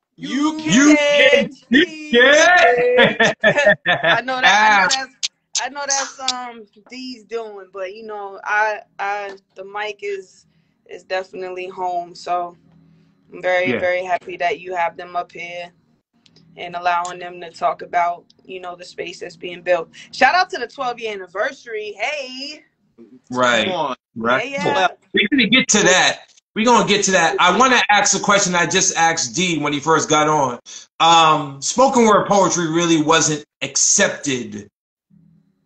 You you can can see it. I know that I know that's I know that's um D's doing, but you know, I I the mic is is definitely home. So I'm very, Yeah. very happy that you have them up here and allowing them to talk about, you know, the space that's being built. Shout out to the twelve year anniversary. Hey. Right. Come on. Right. Yeah, yeah. We're gonna get to that. We're gonna get to that. I wanna ask a question I just asked D when he first got on. Um, spoken word poetry really wasn't accepted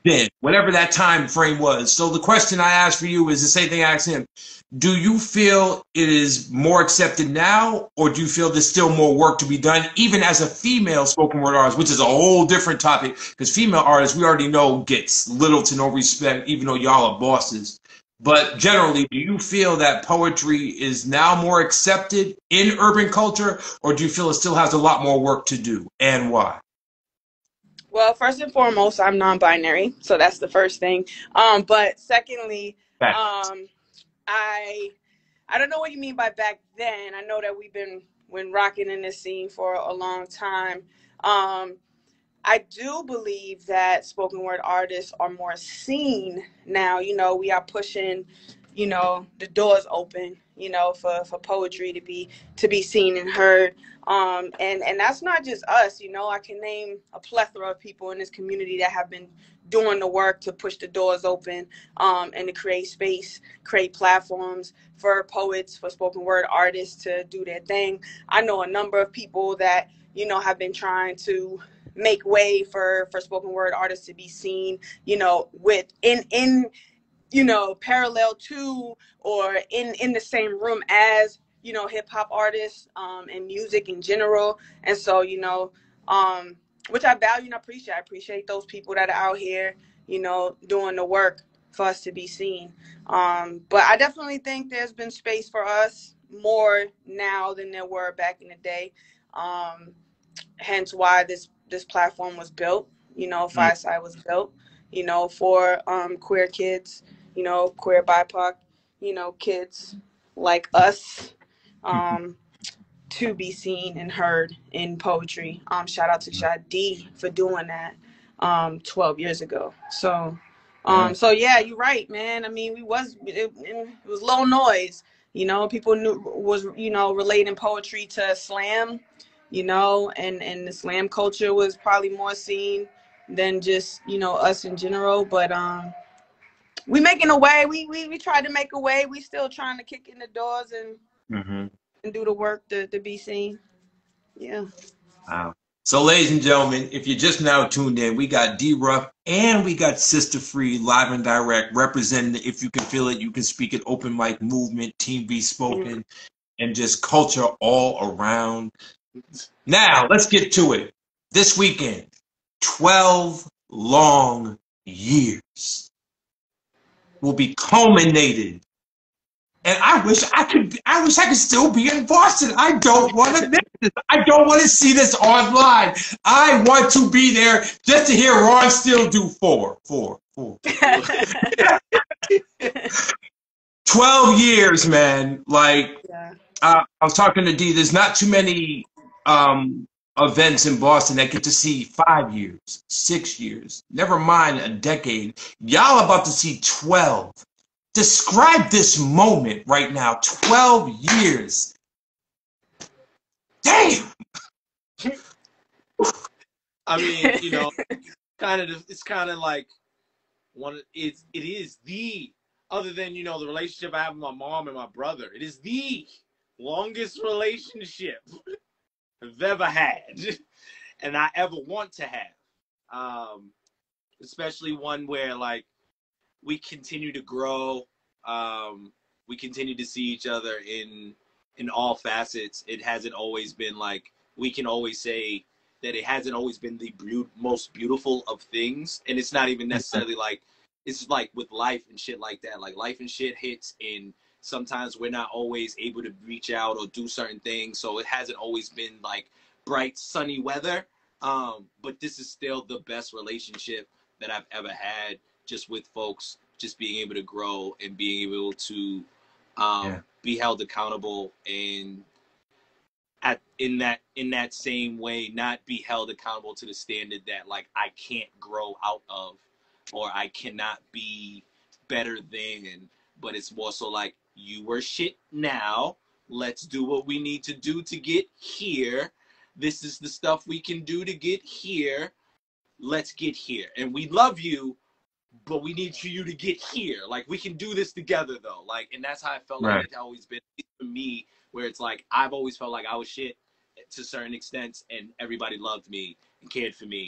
then, whatever that time frame was. So the question I asked for you is the same thing I asked him. Do you feel it is more accepted now, or do you feel there's still more work to be done, even as a female spoken word artist, which is a whole different topic, because female artists, we already know, gets little to no respect, even though y'all are bosses. But generally, do you feel that poetry is now more accepted in urban culture, or do you feel it still has a lot more work to do, and why? Well, first and foremost, I'm non-binary, so that's the first thing. Um, but secondly, Back. um, I I don't know what you mean by back then. I know that we've been been rocking in this scene for a long time. Um, I do believe that spoken word artists are more seen now. You know, we are pushing, you know, the doors open, you know, for, for poetry to be to be seen and heard. Um, and, and that's not just us, you know, I can name a plethora of people in this community that have been doing the work to push the doors open, um, and to create space, create platforms for poets, for spoken word artists to do their thing. I know a number of people that, you know, have been trying to make way for, for spoken word artists to be seen, you know, with in, in, you know, parallel to or in, in the same room as, you know, hip hop artists, um, and music in general. And so, you know, um, which I value and appreciate. I appreciate those people that are out here, you know, doing the work for us to be seen. Um, but I definitely think there's been space for us more now than there were back in the day. Um, hence why this, this platform was built, you know, Fireside was built, you know, for um, queer kids, you know, queer B I P O C, you know, kids like us, um, to be seen and heard in poetry. Um, shout out to Shad D for doing that um, twelve years ago. So, um, so yeah, you're right, man. I mean, we was it, it was low noise. You know, people knew was you know relating poetry to slam. You know, and and the slam culture was probably more seen than just you know us in general. But um, we making a way. We we we tried to make a way. We still trying to kick in the doors and. Mm-hmm. And do the work to, to be seen. Yeah. Wow. So, ladies and gentlemen, if you just now tuned in, we got D Ruff and we got Sister Free live and direct representing the If You Can Feel It, You Can Speak It open mic movement, Team Be Spoken, mm-hmm. and just culture all around. Now, let's get to it. This weekend, twelve long years will be culminated. And I wish I could. I wish I could still be in Boston. I don't want to miss this. I don't want to see this online. I want to be there just to hear Ron Steele do four, four, four. Twelve years, man. Like yeah. uh, I was talking to D. There's not too many um, events in Boston that get to see five years, six years. Never mind a decade. Y'all about to see twelve. Describe this moment right now. twelve years. Damn. I mean, you know, kind of. It's kind of like one. It's it is the other than you know the relationship I have with my mom and my brother. It is the longest relationship I've ever had, and I ever want to have. Um, especially one where like we continue to grow. Um, we continue to see each other in in all facets. It hasn't always been like we can always say that it hasn't always been the be- most beautiful of things, and it's not even necessarily like it's like with life and shit like that. Like life and shit hits, and sometimes we're not always able to reach out or do certain things. So it hasn't always been like bright sunny weather. Um, but this is still the best relationship that I've ever had, just with folks. Just being able to grow and being able to um, yeah. be held accountable, and at in that in that same way, not be held accountable to the standard that like I can't grow out of, or I cannot be better than. But it's more so like you were shit now. Let's do what we need to do to get here. This is the stuff we can do to get here. Let's get here, and we love you. But we need for you to get here. Like, we can do this together, though. Like, and that's how I felt right. like it's always been for me, where it's like, I've always felt like I was shit to certain extents, and everybody loved me and cared for me.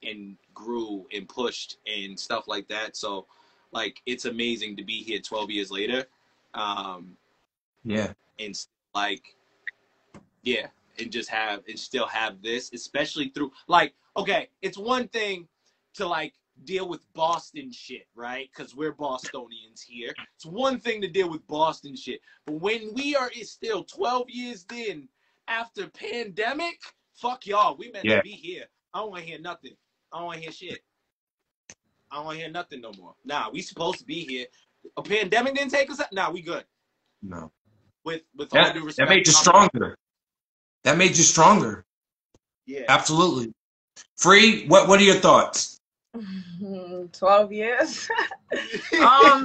and grew and pushed and stuff like that. So like it's amazing to be here twelve years later. Um, Yeah. and like, yeah, and just have and still have this, especially through like, okay, it's one thing to like deal with Boston shit, right? Because we're Bostonians here. It's one thing to deal with Boston shit, but when we are still twelve years in after pandemic, fuck y'all, we meant Yeah. to be here. I don't want to hear nothing. I don't want to hear shit. I don't want to hear nothing no more. Nah, we supposed to be here. A pandemic didn't take us out. Nah, we good. No. With with That, all due respect, that made you stronger. That made you stronger. Yeah. Absolutely. Free, what what are your thoughts? twelve years. um,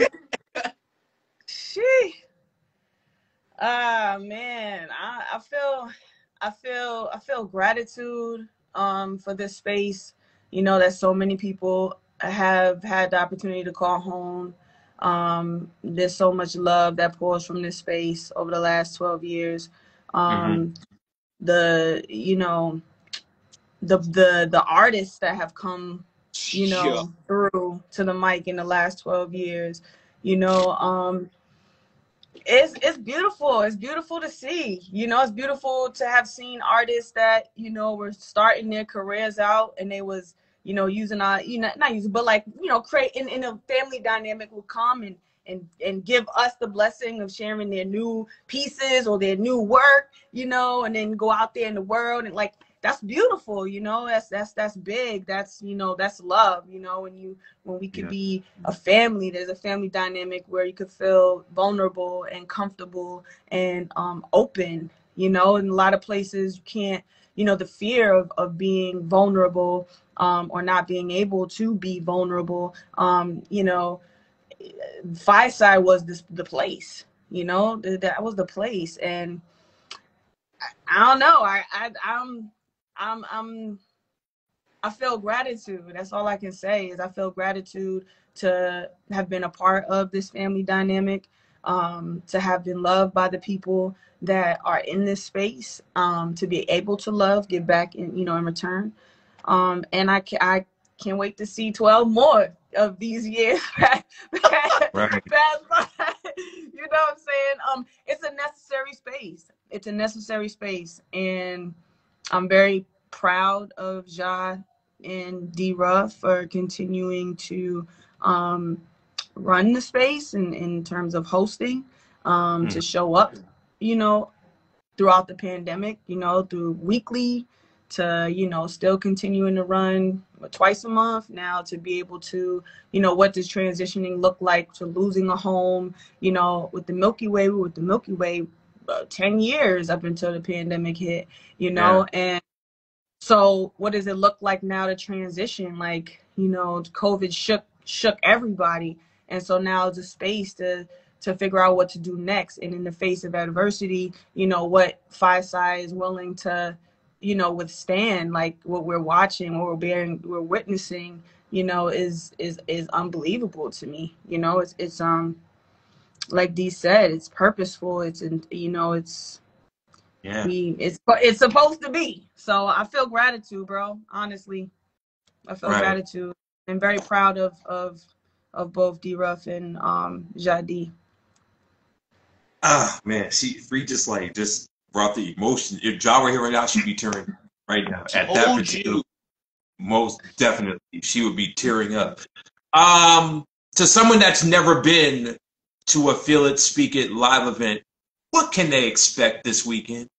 she. Ah, man, I, I feel, I feel, I feel gratitude um for this space. You know that so many people have had the opportunity to call home. Um, there's so much love that pours from this space over the last twelve years. Um, Mm-hmm. the you know the the the artists that have come, you know, Yeah. through to the mic in the last twelve years. You know, um, it's it's beautiful. It's beautiful to see. You know, it's beautiful to have seen artists that, you know, were starting their careers out and they was, you know, using our, you know, not using, but like, you know, create in, in a family dynamic will come and and and give us the blessing of sharing their new pieces or their new work, you know, and then go out there in the world and like that's beautiful, you know, that's that's that's big. That's, you know, that's love, you know, when you when we could Yeah. be a family, there's a family dynamic where you could feel vulnerable and comfortable and um open, you know, in a lot of places you can't, you know, the fear of, of being vulnerable um or not being able to be vulnerable, um, you know, Fireside was this the place, you know, that was the place. And I don't know, I, I I'm I'm I'm I feel gratitude. That's all I can say is I feel gratitude to have been a part of this family dynamic, um, to have been loved by the people that are in this space, um, to be able to love, give back, in, you know, in return. Um, and I, ca- I can't wait to see twelve more of these years pass by. Right. You know what I'm saying? Um, it's a necessary space. It's a necessary space. And I'm very proud of Ja and D-Ruff for continuing to um, run the space in, in terms of hosting, um, Mm. to show up, you know, throughout the pandemic, you know, through weekly to, you know, still continuing to run twice a month now to be able to, you know, what does transitioning look like to losing a home, you know, with the Milky Way, with the Milky Way, uh, ten years up until the pandemic hit, you know, Yeah. and so what does it look like now to transition? Like, you know, COVID shook shook everybody. And so now it's a space to to figure out what to do next. And in the face of adversity, you know, what Fireside is willing to, you know, withstand, like what we're watching, what we're bearing, we're witnessing, you know, is is is unbelievable to me. You know, it's it's um like Dee said, it's purposeful, it's in, you know, it's Yeah. we it's it's supposed to be. So I feel gratitude, bro. Honestly, I feel Right. gratitude. I'm very proud of of of both D-Ruff and um Jadi. Ah, man, she Free just like just brought the emotion. If Ja were here right now, she'd be tearing right now. At that Told particular, you. most definitely, she would be tearing up. Um, to someone that's never been to a Feel It, Speak It live event, what can they expect this weekend?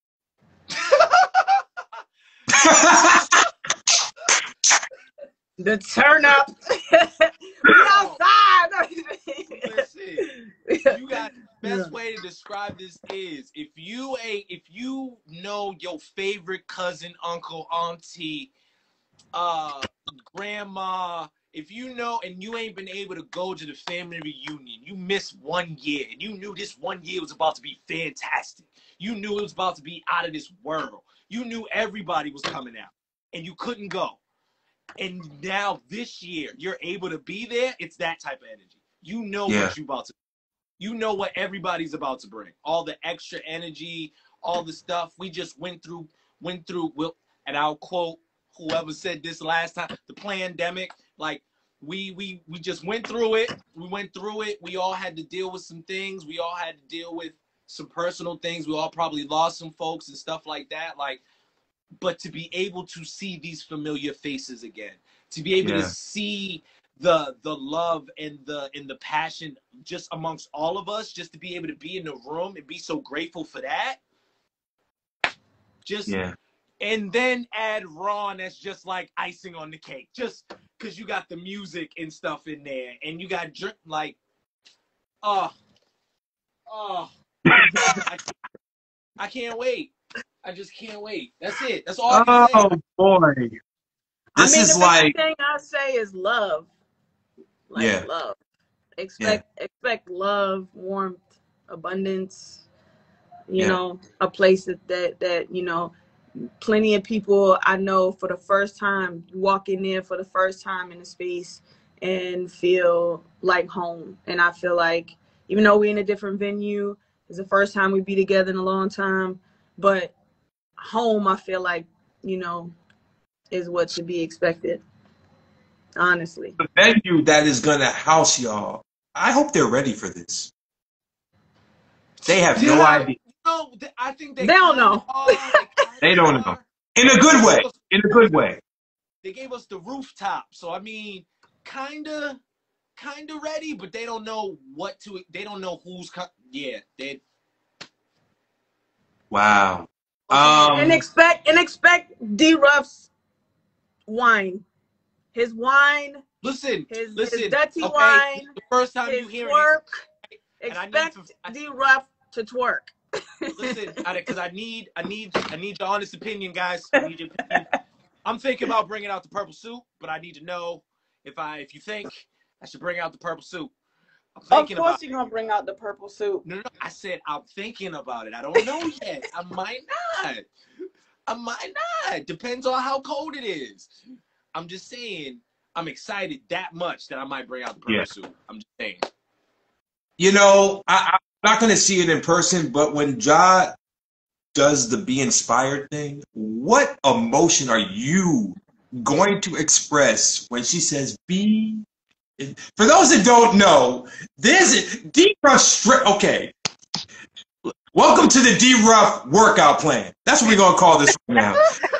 The turn up. We outside. Listen, you got best way to describe this is if you a if you know your favorite cousin, uncle, auntie, uh, grandma, if you know and you ain't been able to go to the family reunion, you missed one year and you knew this one year was about to be fantastic. You knew it was about to be out of this world. You knew everybody was coming out and you couldn't go. And now this year you're able to be there. It's that type of energy. You know Yeah. what you about to. You know what everybody's about to bring. All the extra energy, all the stuff we just went through. Went through. Will and I'll quote whoever said this last time, the pandemic, like we we we just went through it. We went through it. We all had to deal with some things. We all had to deal with some personal things. We all probably lost some folks and stuff like that. Like, but to be able to see these familiar faces again, to be able Yeah. to see the the love and the and the passion just amongst all of us, just to be able to be in the room and be so grateful for that. Just Yeah. and then add Ron as just like icing on the cake, just because you got the music and stuff in there, and you got drink like, oh, oh, I, I can't wait. I just can't wait. That's it. That's all I can Oh say. boy. I This mean, is the like, biggest thing I say is love. Like yeah. love. Expect expect love, warmth, abundance. You Yeah. know, a place that, that that you know, plenty of people I know for the first time walk in there for the first time in a space and feel like home. And I feel like even though we're in a different venue, it's the first time we be together in a long time, but home, I feel like, you know, is what to be expected. Honestly. The venue that is gonna house y'all, I hope they're ready for this. They have no Yeah, idea. no, I think they, They don't kinda know. are, they kinda They don't know. are. In a good way. In a good way. They gave us the rooftop, so I mean, kinda, kinda ready, but they don't know what to. They don't know who's. Co- yeah, they. Wow. and Um. expect and expect D Ruff's wine. His wine, Listen, his, listen. his dirty Okay, wine, the first time his you hear twerk. it, and I need Expect to. I, D Ruff to twerk. listen, because I, I need, I need, I need your honest opinion, guys. I need your opinion. I'm thinking about bringing out the purple suit, but I need to know if I, if you think I should bring out the purple suit. I'm Of thinking course about you're gonna bring out the purple suit. No, no, no, I said I'm thinking about it. I don't know yet. I might not. I might not. Depends on how cold it is. I'm just saying I'm excited that much that I might bring out the purple Yeah. suit. I'm just saying. You know, I, I'm not gonna see it in person, but when Ja does the be inspired thing, what emotion are you going to express when she says be? For those that don't know, there's D Ruff straight. Okay, welcome to the D Ruff workout plan. That's what we're gonna call this right now.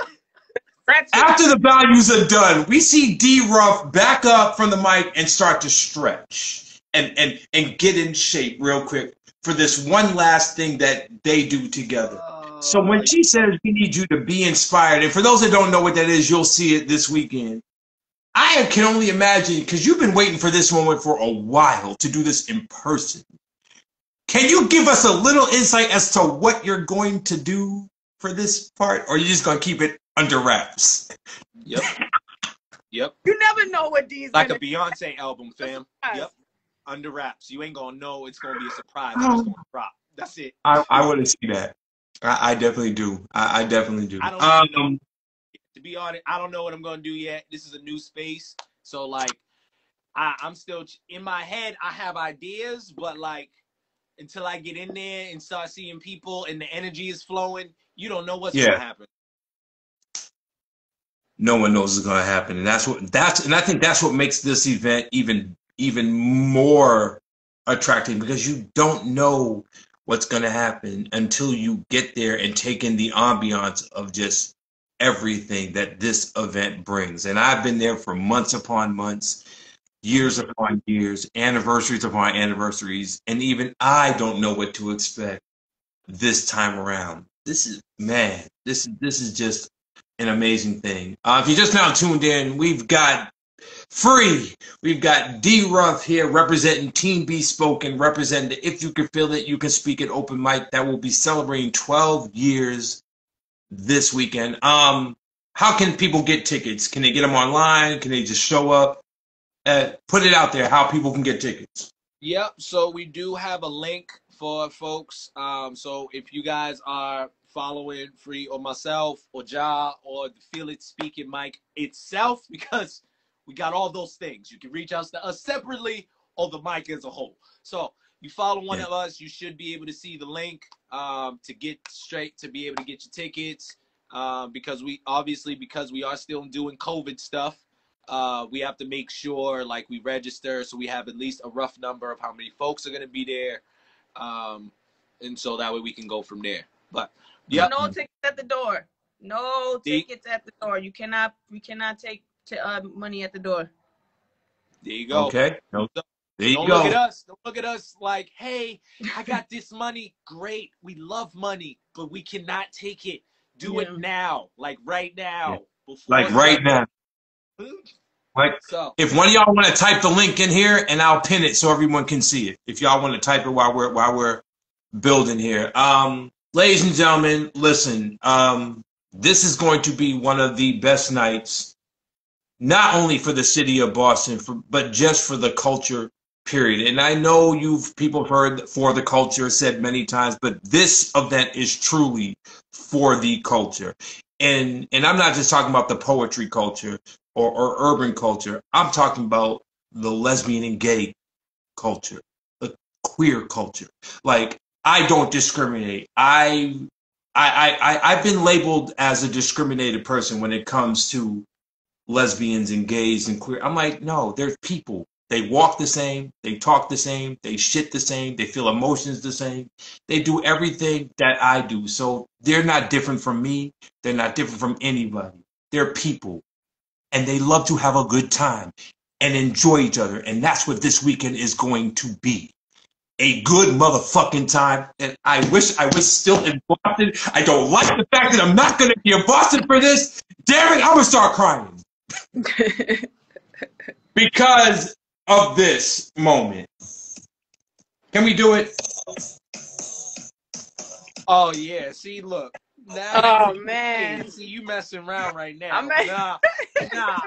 After the values are done, we see D Ruff back up from the mic and start to stretch and and and get in shape real quick for this one last thing that they do together. So when she says we need you to be inspired, and for those that don't know what that is, you'll see it this weekend. I can only imagine, because you've been waiting for this moment for a while to do this in person. Can you give us a little insight as to what you're going to do for this part, or are you just going to keep it under wraps? Yep. Yep. You never know what these Like a Beyonce album, fam. Yep. Under wraps. You ain't gonna know. It's gonna be a surprise. It's gonna drop. That's it. I, I want to see that. I, I definitely do. I, I definitely do. I don't Um, even know. To be honest, I don't know what I'm gonna do yet. This is a new space, so like, I, I'm still in my head. I have ideas, but like, until I get in there and start seeing people and the energy is flowing, you don't know what's Yeah. gonna happen. no one knows what's going to happen, and that's what that's and I think that's what makes this event even even more attractive, because you don't know what's going to happen until you get there and take in the ambiance of just everything that this event brings. And I've been there for months upon months, years upon years, anniversaries upon anniversaries, and even I don't know what to expect this time around. This is, man, this this is just an amazing thing. Uh, if you just now tuned in, we've got Free. We've got D Ruff here representing Team Be Spoken, representing the If You Can Feel It, You Can Speak It open mic that will be celebrating twelve years this weekend. Um, how can people get tickets? Can they get them online? Can they just show up? Uh, put it out there how people can get tickets. Yep. So we do have a link for folks. Um, so if you guys are following Free or myself or Ja or the Feel It Speak It mic itself, because we got all those things. You can reach out to us separately or the mic as a whole. So you follow one Yeah. of us, you should be able to see the link um, to get straight to be able to get your tickets. uh, because we obviously because we are still doing COVID stuff. Uh, we have to make sure like we register so we have at least a rough number of how many folks are going to be there, um, and so that way we can go from there. But yeah, no tickets at the door. No See? tickets at the door. You cannot. We cannot take t- uh, money at the door. There you go. Okay. No. There you Don't go. look at us. Don't look at us like, hey, I got this money. Great. We love money, but we cannot take it. Do Yeah. it now. Like right now. Before Like right now. Like So if one of y'all want to type the link in here, and I'll pin it so everyone can see it. If y'all want to type it while we're while we're building here. Um, ladies and gentlemen, listen. Um, this is going to be one of the best nights, not only for the city of Boston, for, but just for the culture, period. And I know you've people have heard for the culture said many times, but this event is truly for the culture. And and I'm not just talking about the poetry culture or, or urban culture. I'm talking about the lesbian and gay culture, the queer culture. Like, I don't discriminate. I I I I've been labeled as a discriminated person when it comes to lesbians and gays and queer. I'm like, no, they're people. They walk the same, they talk the same, they shit the same, they feel emotions the same. They do everything that I do. So they're not different from me. They're not different from anybody. They're people. And they love to have a good time and enjoy each other. And that's what this weekend is going to be. A good motherfucking time. And I wish I was still in Boston. I don't like the fact that I'm not going to be in Boston for this. Damn it, I'm going to start crying. Because of this moment. Can we do it? oh yeah, see, look. Now Oh you, man. see you messing around right now. I'm mess- nah, nah.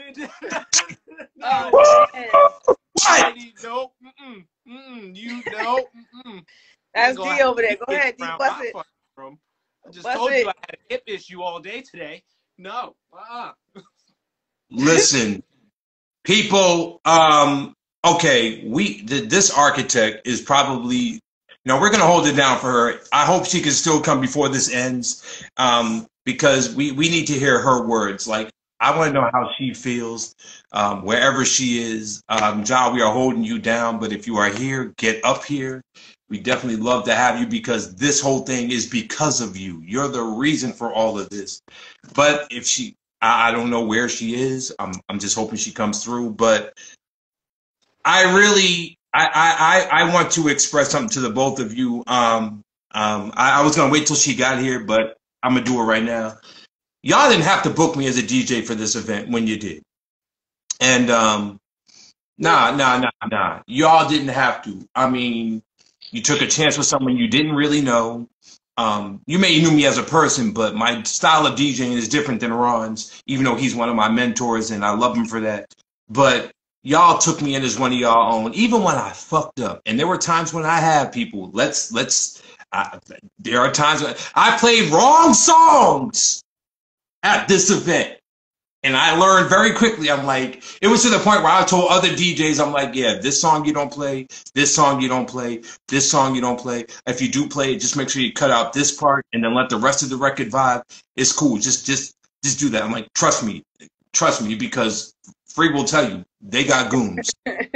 Oh man. What? Nope. Mm-mm. Mm-mm. You know. Mm-mm. That's Gonna D have over there. to Go get ahead, D. around Bust my it. fucking room. I just Bust told it. you I had a hip issue all day today. No. Uh-uh. Listen, people, um, okay, we th- this architect is probably, you know, we're going to hold it down for her. I hope she can still come before this ends, um, because we, we need to hear her words. Like, I want to know how she feels, um, wherever she is. Um, John, we are holding you down, but if you are here, get up here. We definitely love to have you because this whole thing is because of you. You're the reason for all of this. But if she, I, I don't know where she is. I'm, I'm just hoping she comes through. But I really, I, I, I I want to express something to the both of you. Um, um, I, I was gonna wait till she got here, but I'm gonna do it right now. Y'all didn't have to book me as a D J for this event when you did, and um, nah, nah, nah, nah. Y'all didn't have to. I mean, you took a chance with someone you didn't really know. Um, you may knew me as a person, but my style of DJing is different than Ron's, even though he's one of my mentors and I love him for that. But y'all took me in as one of y'all own, even when I fucked up. And there were times when I had people. Let's let's. I, there are times when I played wrong songs at this event. And I learned very quickly. I'm like, it was to the point where I told other D Js, I'm like, yeah, this song you don't play, this song you don't play, this song you don't play. If you do play it, just make sure you cut out this part and then let the rest of the record vibe. It's cool. Just, just, just do that. I'm like, trust me, trust me, because Free will tell you they got goons.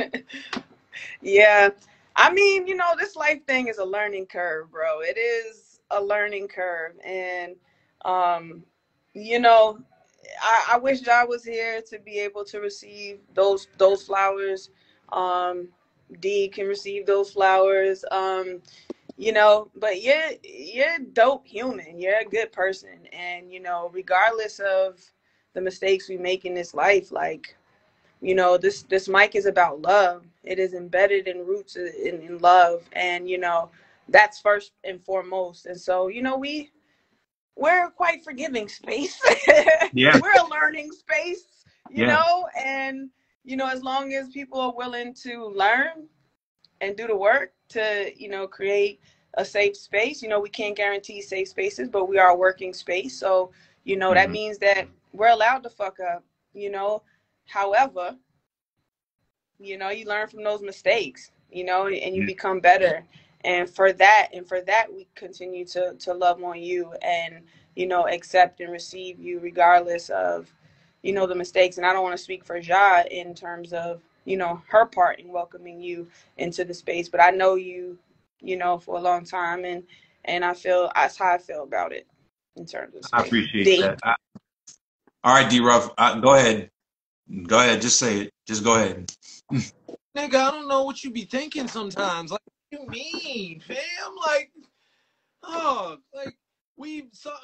Yeah. I mean, you know, this life thing is a learning curve, bro. It is a learning curve. And, um, you know, I, I wish I was here to be able to receive those those flowers. Um, D can receive those flowers. Um, you know, but you're you're a dope human. You're a good person, and you know, regardless of the mistakes we make in this life, like you know, this this mic is about love. It is embedded in roots in, in love, and you know, that's first and foremost. And so, you know, we we're a quite forgiving space. Yeah. We're a learning space, you Yeah. know, and you know, as long as people are willing to learn and do the work to, you know, create a safe space, you know, we can't guarantee safe spaces, but we are a working space. So, you know, that Mhm. means that we're allowed to fuck up, you know. However, you know, you learn from those mistakes, you know, and you Yeah. become better. and for that, and for that, we continue to to love on you and, you know, accept and receive you regardless of, you know, the mistakes. And I don't want to speak for Ja in terms of, you know, her part in welcoming you into the space, but I know you, you know, for a long time, and and I feel that's how I feel about it in terms of I space. appreciate D. that. I, all right, D Ruff, uh, go ahead. Go ahead. Just say it. Just go ahead. Nigga, I don't know what you be thinking sometimes. Like, what you mean, fam? Like, oh, like we saw.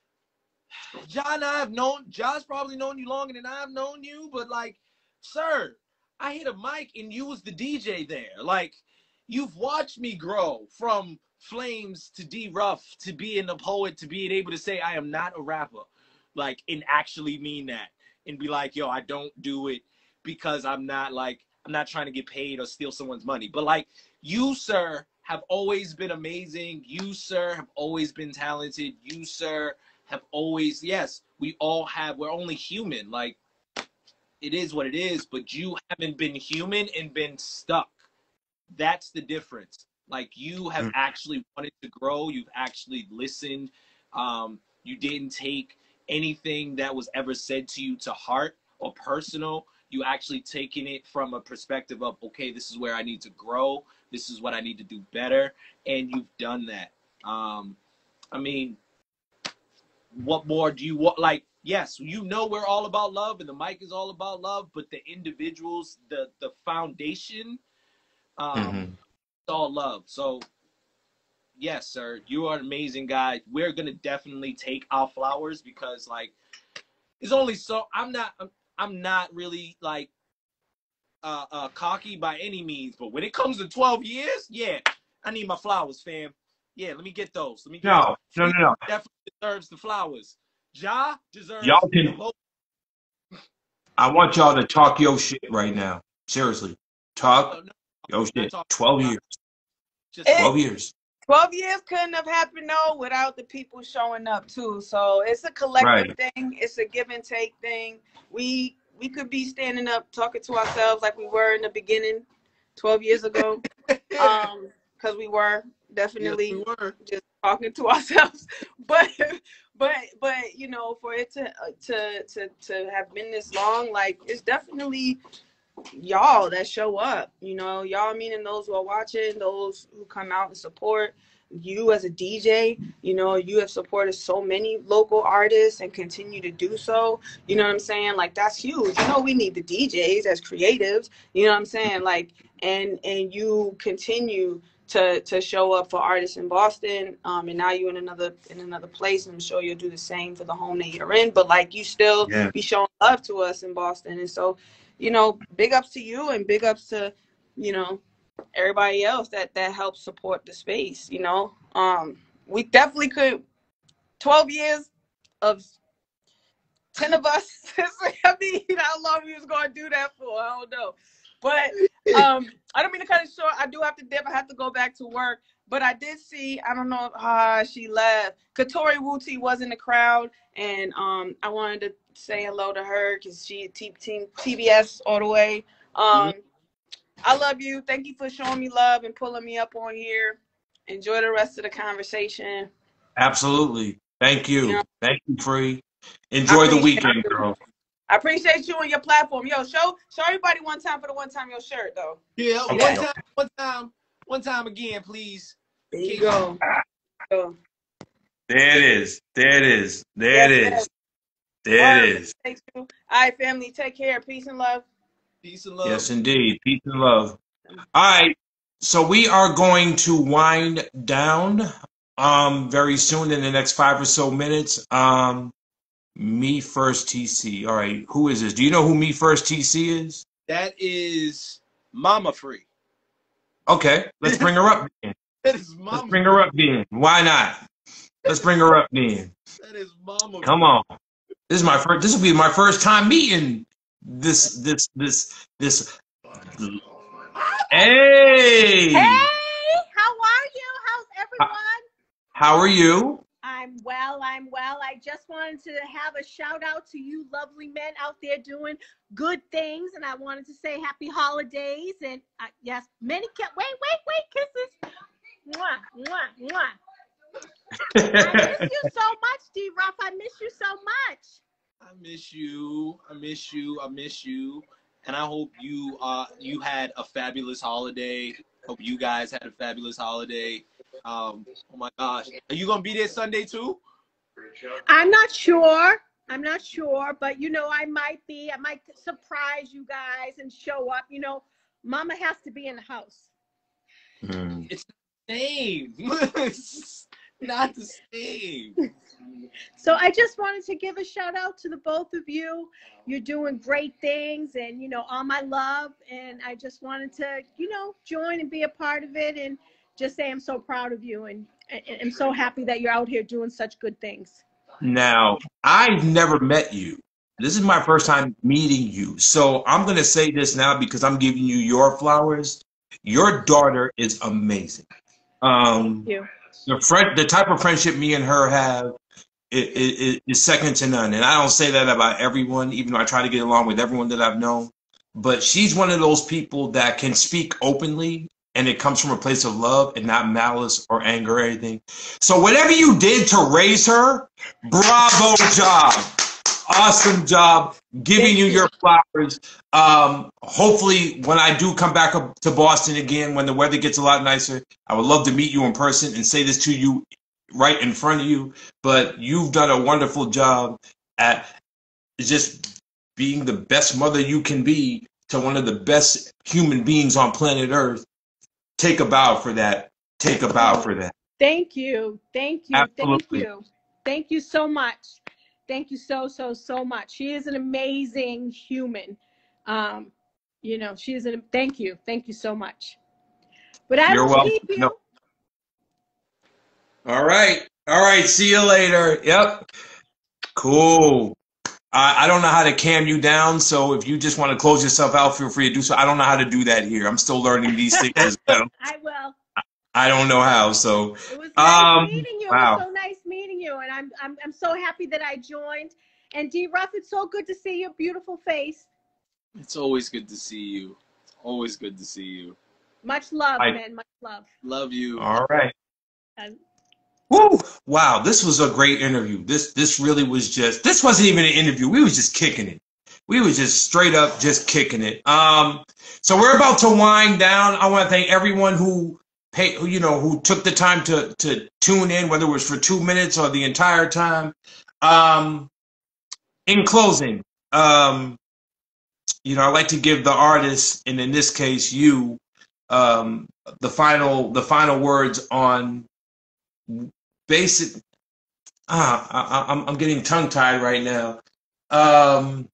John and I have known. John's probably known you longer than I've known you, but like, sir, I hit a mic and you was the D J there. Like, you've watched me grow from Flames to D Ruff to being a poet to being able to say I am not a rapper, like, and actually mean that and be like, yo, I don't do it because I'm not like I'm not trying to get paid or steal someone's money. But like, you, sir, have always been amazing. You, sir, have always been talented. You, sir, have always, yes, we all have, we're only human. Like, it is what it is, but you haven't been human and been stuck. That's the difference. Like, you have actually wanted to grow. You've actually listened. Um, you didn't take anything that was ever said to you to heart or personal. You actually taking it from a perspective of, okay, this is where I need to grow. This is what I need to do better. And you've done that. Um, I mean, what more do you want? Like, yes, you know we're all about love and the mic is all about love, but the individuals, the the foundation, um, Mm-hmm. it's all love. So, yes, sir, you are an amazing guy. We're gonna definitely take our flowers because, like, it's only so I'm not I'm, I'm not really like uh, uh cocky by any means, but when it comes to twelve years, yeah, I need my flowers, fam. Yeah, let me get those. Let me get No, those. no, no, no. Definitely deserves the flowers. Ja deserves Y'all can. both. I want y'all to talk your shit right now. Seriously, talk No, no, your not shit. talking Twelve about years. just It, Twelve years. twelve years couldn't have happened, though, without the people showing up, too. So it's a Right. collective thing. It's a give and take thing. We we could be standing up talking to ourselves like we were in the beginning twelve years ago. Um, because we were yes, definitely we were. just talking to ourselves. But but but you know, for it to uh, to to to have been this long, like, it's definitely y'all that show up, you know, y'all meaning those who are watching, those who come out and support you as a D J. You know, you have supported so many local artists and continue to do so. You know what I'm saying? Like, that's huge. You know, we need the D Js as creatives. You know what I'm saying? Like, and and you continue to to show up for artists in Boston. Um, and now you're in another in another place, and I'm sure you'll do the same for the home that you're in. But like, you still Yeah. be showing love to us in Boston, and so, you know, big ups to you and big ups to, you know, everybody else that that helps support the space. You know, um, we definitely could. twelve years of ten of us. I mean, how long we was gonna do that for? I don't know, but um, I don't mean to cut it short. I do have to dip. I have to go back to work. But I did see. I don't know. Ah, uh, she left. Katori Wuti was in the crowd, and um, I wanted to say hello to her because she team team T B S all the way. Um, Mhm. I love you. Thank you for showing me love and pulling me up on here. Enjoy the rest of the conversation. Absolutely. Thank You you. know, Thank you, Free. I Enjoy the appreciate weekend, you. girl. I appreciate you and your platform. Yo, show show everybody one time for the one time your shirt though. Yeah, You one Okay. got time, one time, one time again, please. there In you case go. So, There it is. There it is. There yes, it yes. is. There Word, it is. thanks you. All right, family. Take care. Peace and love. peace and love. Yes, indeed. Peace and love. All right. So we are going to wind down um very soon in the next five or so minutes. Um Me First T C. All right. Who is this? Do you know who Me First T C is? That is Mama Free. Okay. Let's bring her up then. That is Let's Mama. bring her up then. Why not? Let's bring her up then. That is Mama. Come on. This is my first this will be my first time meeting this this this this Hey! Hey, how are you? How's everyone? How are you? I'm well, I'm well. I just wanted to have a shout out to you lovely men out there doing good things. And I wanted to say happy holidays. And uh, yes, many, ca- wait, wait, wait, kisses. Mwah, mwah, mwah. I miss you so much, D-Ruff. I miss you so much. I miss you. I miss you. I miss you. And I hope you uh you had a fabulous holiday. Hope you guys had a fabulous holiday. Um, oh my gosh. Are you gonna be there Sunday too? I'm not sure. I'm not sure, but you know, I might be. I might surprise you guys and show up. You know, Mama has to be in the house. Mm. It's the same. It's not the same. So I just wanted to give a shout out to the both of you. You're doing great things, and you know, all my love. And I just wanted to, you know, join and be a part of it, and just say I'm so proud of you, and, and I'm so happy that you're out here doing such good things. Now, I've never met you. This is my first time meeting you. So I'm going to say this now because I'm giving you your flowers. Your daughter is amazing. Um, Thank you. the friend, the type of friendship me and her have is, is, is second to none. And I don't say that about everyone, even though I try to get along with everyone that I've known. But she's one of those people that can speak openly, and it comes from a place of love and not malice or anger or anything. So whatever you did to raise her, bravo job. Awesome job. Giving you your flowers. Um, hopefully when I do come back up to Boston again, when the weather gets a lot nicer, I would love to meet you in person and say this to you right in front of you. But you've done a wonderful job at just being the best mother you can be to one of the best human beings on planet Earth. Take a bow for that. Take a bow for that. Thank you. Thank you. Absolutely. Thank you. Thank you so much. Thank you so, so, so much. She is an amazing human. Um, you know, she is an, thank you. Thank you so much. But I You're don't welcome. keep you. No. All right. All right. See you later. Yep. Cool. I, I don't know how to cam you down, so if you just want to close yourself out, feel free to do so. I don't know how to do that here. I'm still learning these things as well. I will. I don't know how, so. It was nice Um, meeting you. wow. It was so nice meeting you, and I'm I'm I'm so happy that I joined. And D-Ruff, it's so good to see your beautiful face. It's always good to see you. It's always good to see you. Much love, I- man. Much love. Love you. All right. And Woo! Wow, this was a great interview. This this really was just, this wasn't even an interview. We was just kicking it. We was just straight up just kicking it. Um, so we're about to wind down. I want to thank everyone who paid, who, you know, who took the time to to tune in, whether it was for two minutes or the entire time. Um, in closing, um, you know, I like to give the artist, and in this case, you, um, the final the final words on basic. Ah, I, I'm I'm getting tongue tied right now. Um,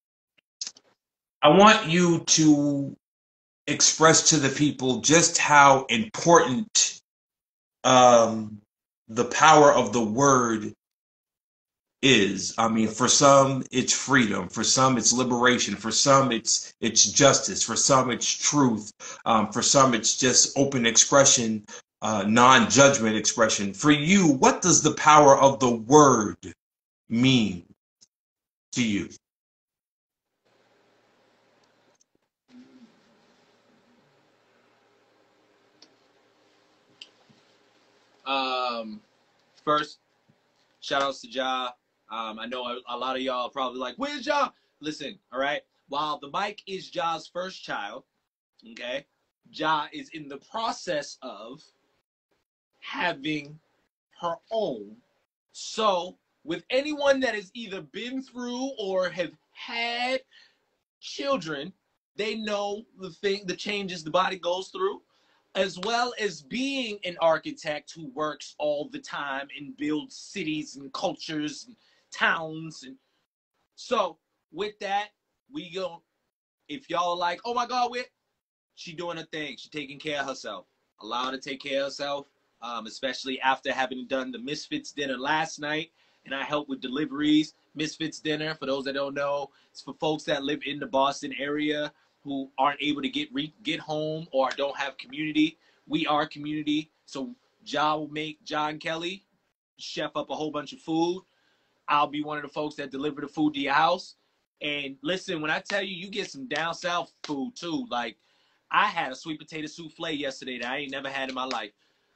I want you to express to the people just how important um, the power of the word is. I mean, for some it's freedom, for some it's liberation, for some it's it's justice, for some it's truth, um, for some it's just open expression, uh, non-judgment expression. For you, what does the power of the word mean to you? Um, first, shout outs to Ja. Um, I know a, a lot of y'all are probably like, where's Ja? Listen, all right. While the mic is Ja's first child, okay, Ja is in the process of having her own. So, with anyone that has either been through or have had children, they know the thing, the changes the body goes through, as well as being an architect who works all the time and builds cities and cultures and towns. And so with that, we go, if y'all are like, oh my God, we're, she doing her thing. She taking care of herself. Allow her to take care of herself, um, especially after having done the Misfits dinner last night. And I help with deliveries. Misfits dinner, for those that don't know, it's for folks that live in the Boston area who aren't able to get re get home or don't have community. We are community. So Ja will make, Ja and Kelly chef up a whole bunch of food. I'll be one of the folks that deliver the food to your house. And listen, when I tell you, you get some down south food too. Like, I had a sweet potato souffle yesterday that I ain't never had in my life.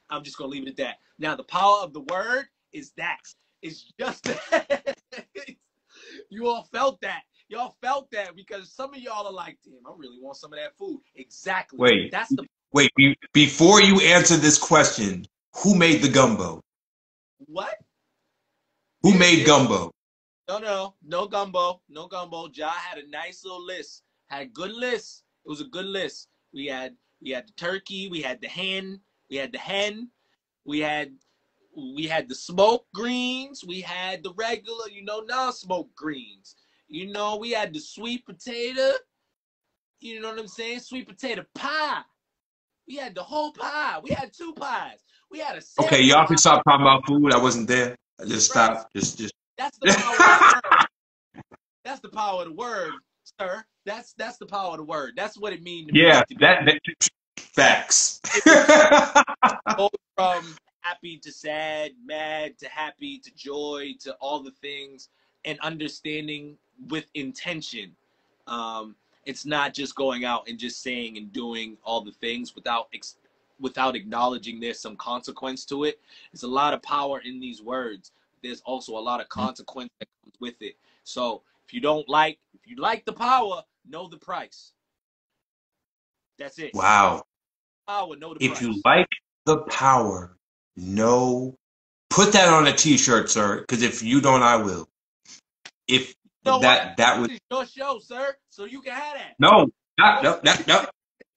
I'm just gonna leave it at that. Now, the power of the word is that. It's just that. You all felt that. Y'all felt that because some of y'all are like, damn, I really want some of that food. Exactly. Wait, That's the wait. Be, before you answer this question, who made the gumbo? what? Who made gumbo? No, no, no gumbo, no gumbo. Ja had a nice little list. Had a good list. It was a good list. We had we had the turkey, we had the hen, we had the hen, we had we had the smoked greens, we had the regular, you know, non-smoked greens. You know, we had the sweet potato. You know what I'm saying? Sweet potato pie. We had the whole pie. We had two pies. We had a Okay, y'all can stop talking about food. I wasn't there. I just stopped. Just, just. That's the power of the word. That's the power of the word, sir. That's that's the power of the word. That's what it means. Yeah, that, that facts. Go from happy to sad, mad to happy to joy to all the things, and understanding with intention. Um, it's not just going out and just saying and doing all the things without ex without acknowledging there's some consequence to it. There's a lot of power in these words. There's also a lot of consequence that comes with it. So if you don't like, if you like the power, know the price. That's it. Wow. Power, know the if price. you like the power, know, put that on a t-shirt, sir, because if you don't, I will. If You know that, what? that would. This is your show, sir, so you can have that. No, no, no, no, no.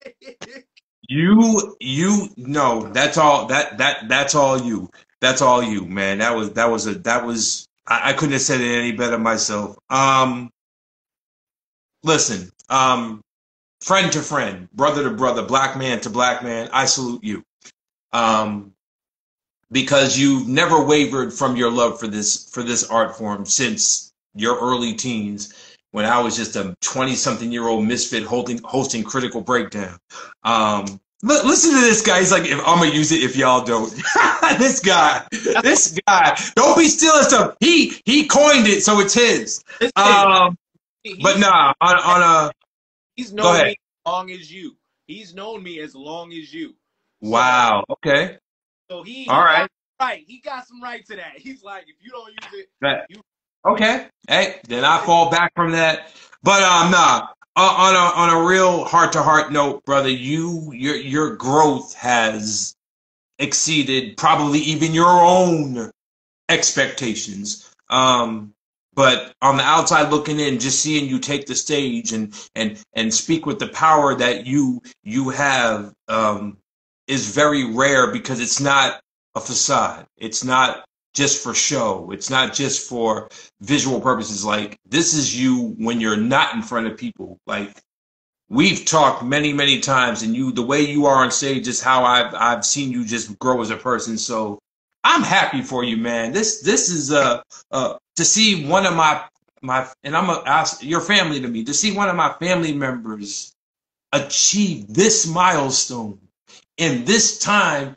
You, you, no, that's all, that, that, that's all you. That's all you, man. That was, that was a, that was, I, I couldn't have said it any better myself. Um, listen, um, friend to friend, brother to brother, black man to black man, I salute you. Um, because you've never wavered from your love for this, for this art form since your early teens, when I was just a twenty-something-year-old misfit holding, hosting Critical Breakdown. Um, l listen to this guy. He's like, if, I'm going to use it if y'all don't. This guy, this guy, don't be stealing stuff. He he coined it, so it's his. Um, but nah, on, on a... He's known me as long as you. He's known me as long as you. So, wow, okay. So he, he All right. right. He got some right to that. He's like, if you don't use it, That, you okay. Hey, then I fall back from that. But um, nah. Uh, on a on a real heart to heart note, brother, you your your growth has exceeded probably even your own expectations. Um, but on the outside looking in, just seeing you take the stage and and and speak with the power that you you have um, is very rare, because it's not a facade. It's not just for show. It's not just for visual purposes. Like, this is you when you're not in front of people. Like, we've talked many, many times, and you, the way you are on stage is how I've I've seen you just grow as a person. So I'm happy for you, man. This this is uh uh to see one of my my and I'm a ask your family to me, to see one of my family members achieve this milestone in this time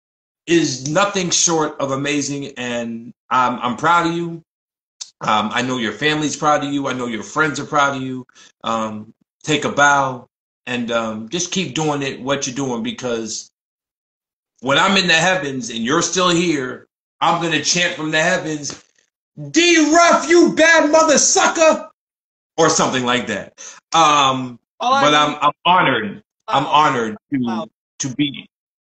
is nothing short of amazing, and I'm I'm proud of you. Um, I know your family's proud of you. I know your friends are proud of you. Um, take a bow and um, just keep doing it, what you're doing, because when I'm in the heavens and you're still here, I'm gonna chant from the heavens, D-Ruff, you bad mother sucker, or something like that. Um, but I'm I'm honored. I'm honored to to be.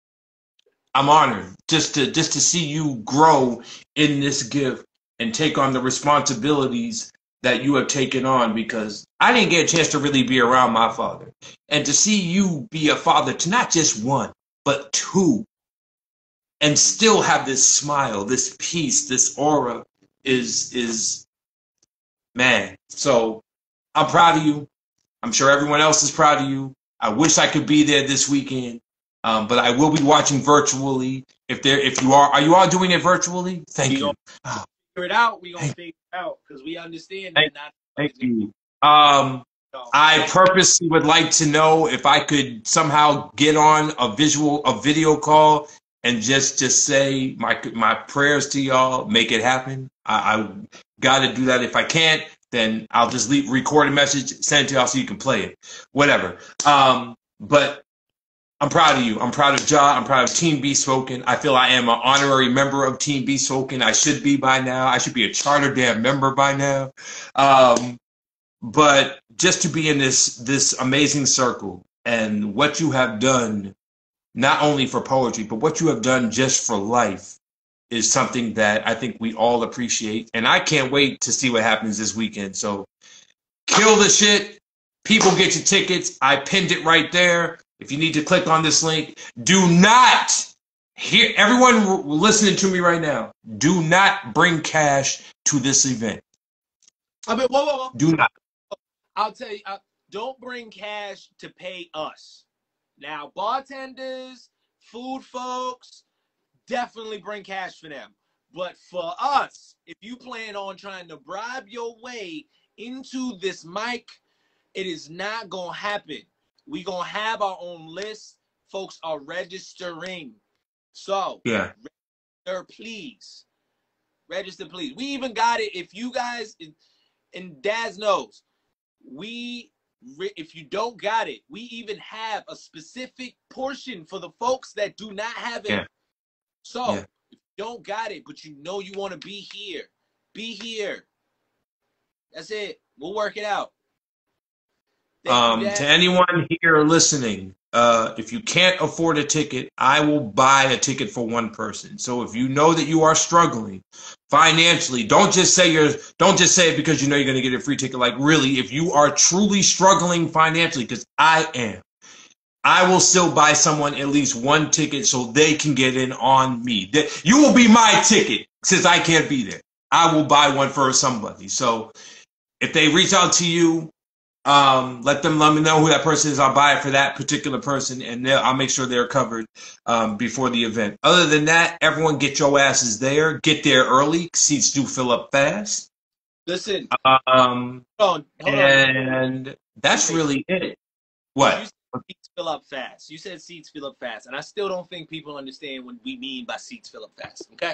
I'm honored just to just to see you grow in this gift and take on the responsibilities that you have taken on, because I didn't get a chance to really be around my father. And to see you be a father to not just one, but two, and still have this smile, this peace, this aura is, is man. So I'm proud of you. I'm sure everyone else is proud of you. I wish I could be there this weekend. Um, but I will be watching virtually. If there, if you are, are you all doing it virtually? Thank we you. Gonna figure it out. We gonna figure it out because we understand Thank, that. Not thank you. Um, no. I purposely would like to know if I could somehow get on a visual, a video call, and just just say my my prayers to y'all. Make it happen. I, I got to do that. If I can't, then I'll just leave, record a message, send it to y'all so you can play it. Whatever. Um, but I'm proud of you. I'm proud of Ja. I'm proud of Team Bespoken. I feel I am an honorary member of Team Bespoken. I should be by now. I should be a charter damn member by now. Um, but just to be in this this amazing circle and what you have done, not only for poetry, but what you have done just for life, is something that I think we all appreciate. And I can't wait to see what happens this weekend. So kill the shit. People, get your tickets. I pinned it right there. If you need to click on this link, do not hear everyone listening to me right now. Do not bring cash to this event. I mean, whoa, whoa, whoa. Do not. I'll tell you, uh, don't bring cash to pay us. Now, bartenders, food folks, definitely bring cash for them. But for us, if you plan on trying to bribe your way into this mic, it is not going to happen. We're going to have our own list. Folks are registering. So, yeah, register, please. Register, please. We even got it. If you guys, and Daz knows, we, if you don't got it, we even have a specific portion for the folks that do not have it. Yeah. So, yeah. if you don't got it, but you know you want to be here, be here. That's it. We'll work it out. Um, to anyone here listening, uh, if you can't afford a ticket, I will buy a ticket for one person. So if you know that you are struggling financially, don't just say you're, don't just say it because you know you're going to get a free ticket. Like really, if you are truly struggling financially, because I am, I will still buy someone at least one ticket so they can get in on me. You will be my ticket since I can't be there. I will buy one for somebody. So if they reach out to you, Um, let them let me know who that person is. I'll buy it for that particular person, and I'll make sure they're covered um, before the event. Other than that, everyone get your asses there. Get there early. Seats do fill up fast. Listen. Um, hold on, hold and on. that's really it. What? You said seats fill up fast. You said seats fill up fast, and I still don't think people understand what we mean by seats fill up fast. Okay,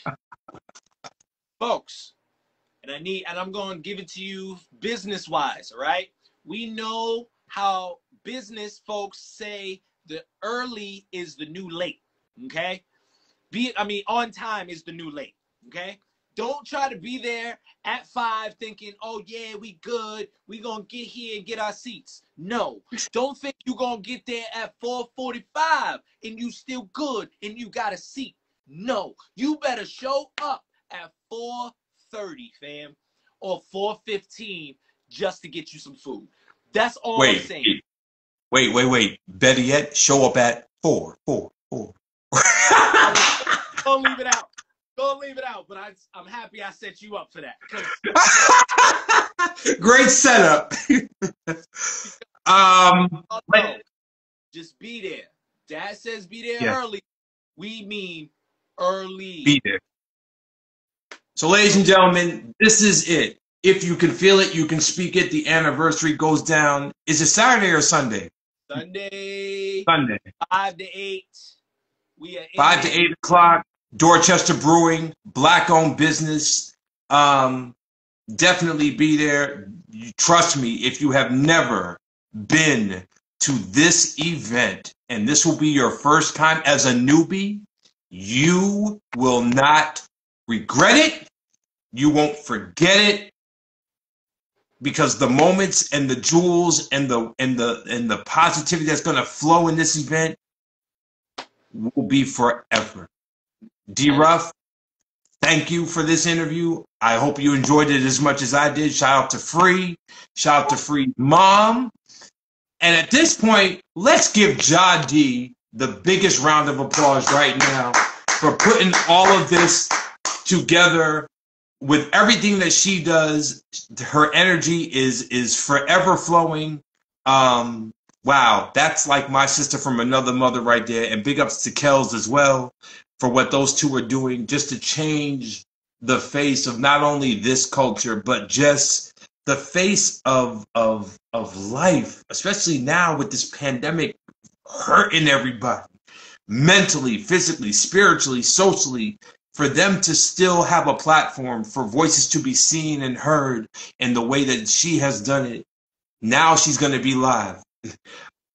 folks. And I need, and I'm going to give it to you business-wise, all right? We know how business folks say the early is the new late, okay? Be, I mean, on time is the new late, okay? Don't try to be there at five thinking, oh, yeah, we good. We going to get here and get our seats. No. Don't think you're going to get there at four forty-five and you still good and you got a seat. No. You better show up at four thirty, fam, or four fifteen just to get you some food. That's all wait, I'm saying. Wait, wait, wait. Better yet, show up at four, four, four. Don't leave it out. Don't leave it out. But I, I'm happy I set you up for that. Great setup. um, no, just be there. Dad says be there yeah. early. We mean early. Be there. So, ladies and gentlemen, this is it. If you can feel it, you can speak it. The anniversary goes down. Is it Saturday or Sunday? Sunday. Sunday. Five to eight. We are five to eight o'clock. Dorchester Brewing, black-owned business. Um, definitely be there. You, trust me, if you have never been to this event, and this will be your first time as a newbie, you will not regret it. You won't forget it, because the moments and the jewels and the and the and the positivity that's going to flow in this event will be forever. D Ruff, thank you for this interview. I hope you enjoyed it as much as I did. Shout out to Free. Shout out to Free Mom. And at this point, let's give Ja D the biggest round of applause right now for putting all of this together. With everything that she does, her energy is is forever flowing. Um, wow, that's like my sister from another mother right there. And big ups to Kels as well for what those two are doing, just to change the face of not only this culture, but just the face of of of life, especially now with this pandemic hurting everybody mentally, physically, spiritually, socially. For them to still have a platform for voices to be seen and heard in the way that she has done it. Now she's going to be live.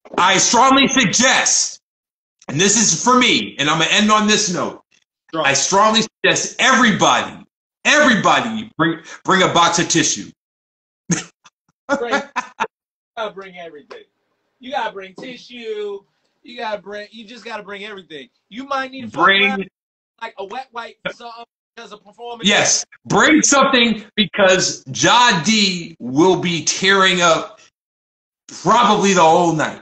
I strongly suggest, and this is for me, and I'm gonna end on this note. Strong. I strongly suggest everybody, everybody bring bring a box of tissue. Bring, you gotta bring everything. You gotta bring tissue. You gotta bring. You just gotta bring everything. You might need to Bring like a wet wipe for something because of performance. yes, bring something because Ja D will be tearing up probably the whole night.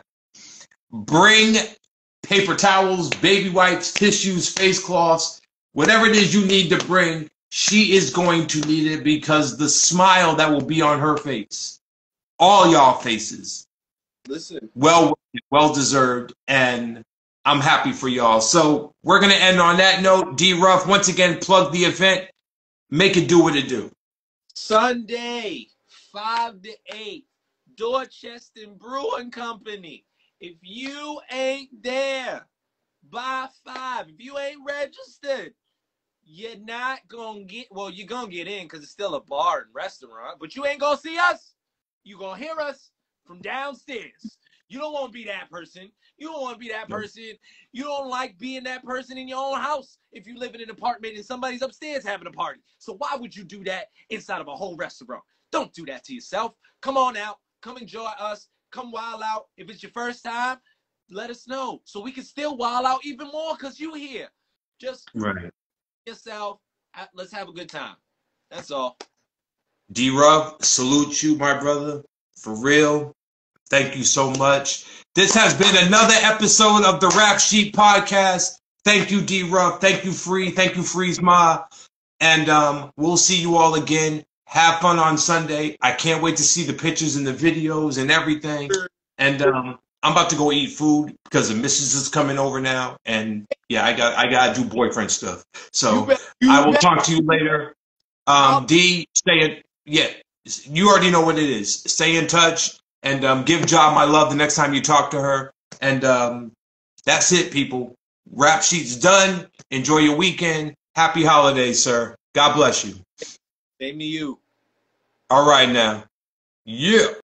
Bring paper towels, baby wipes, tissues, face cloths, whatever it is you need to bring. She is going to need it because the smile that will be on her face, all y'all faces, Listen, well, well deserved, and I'm happy for y'all. So we're gonna end on that note. D Ruff, once again, plug the event. Make it do what it do. Sunday, five to eight, Dorchester Brewing Company. If you ain't there by five, if you ain't registered, you're not gonna get. Well, you're gonna get in because it's still a bar and restaurant, but you ain't gonna see us. You gonna hear us from downstairs. You don't want to be that person. You don't want to be that person. You don't like being that person in your own house if you live in an apartment and somebody's upstairs having a party. So why would you do that inside of a whole restaurant? Don't do that to yourself. Come on out. Come enjoy us. Come wild out. If it's your first time, let us know so we can still wild out even more because you here. Just Right. yourself. Let's have a good time. That's all. D Ruff, salute you, my brother. For real. Thank you so much. This has been another episode of the Rap Sheet Podcast. Thank you, D Ruff. Thank you, Free. Thank you, Freeze Ma. And um, we'll see you all again. Have fun on Sunday. I can't wait to see the pictures and the videos and everything. And um, I'm about to go eat food because the missus is coming over now. And yeah, I got I gotta do boyfriend stuff. So You bet- you I will bet- talk to you later. Um, D, stay in. Yeah, you already know what it is. Stay in touch and um, give Ja my love the next time you talk to her. And um, that's it, people. Rap Sheet's done. Enjoy your weekend. Happy holidays, sir. God bless you. Same to you. All right now. Yeah.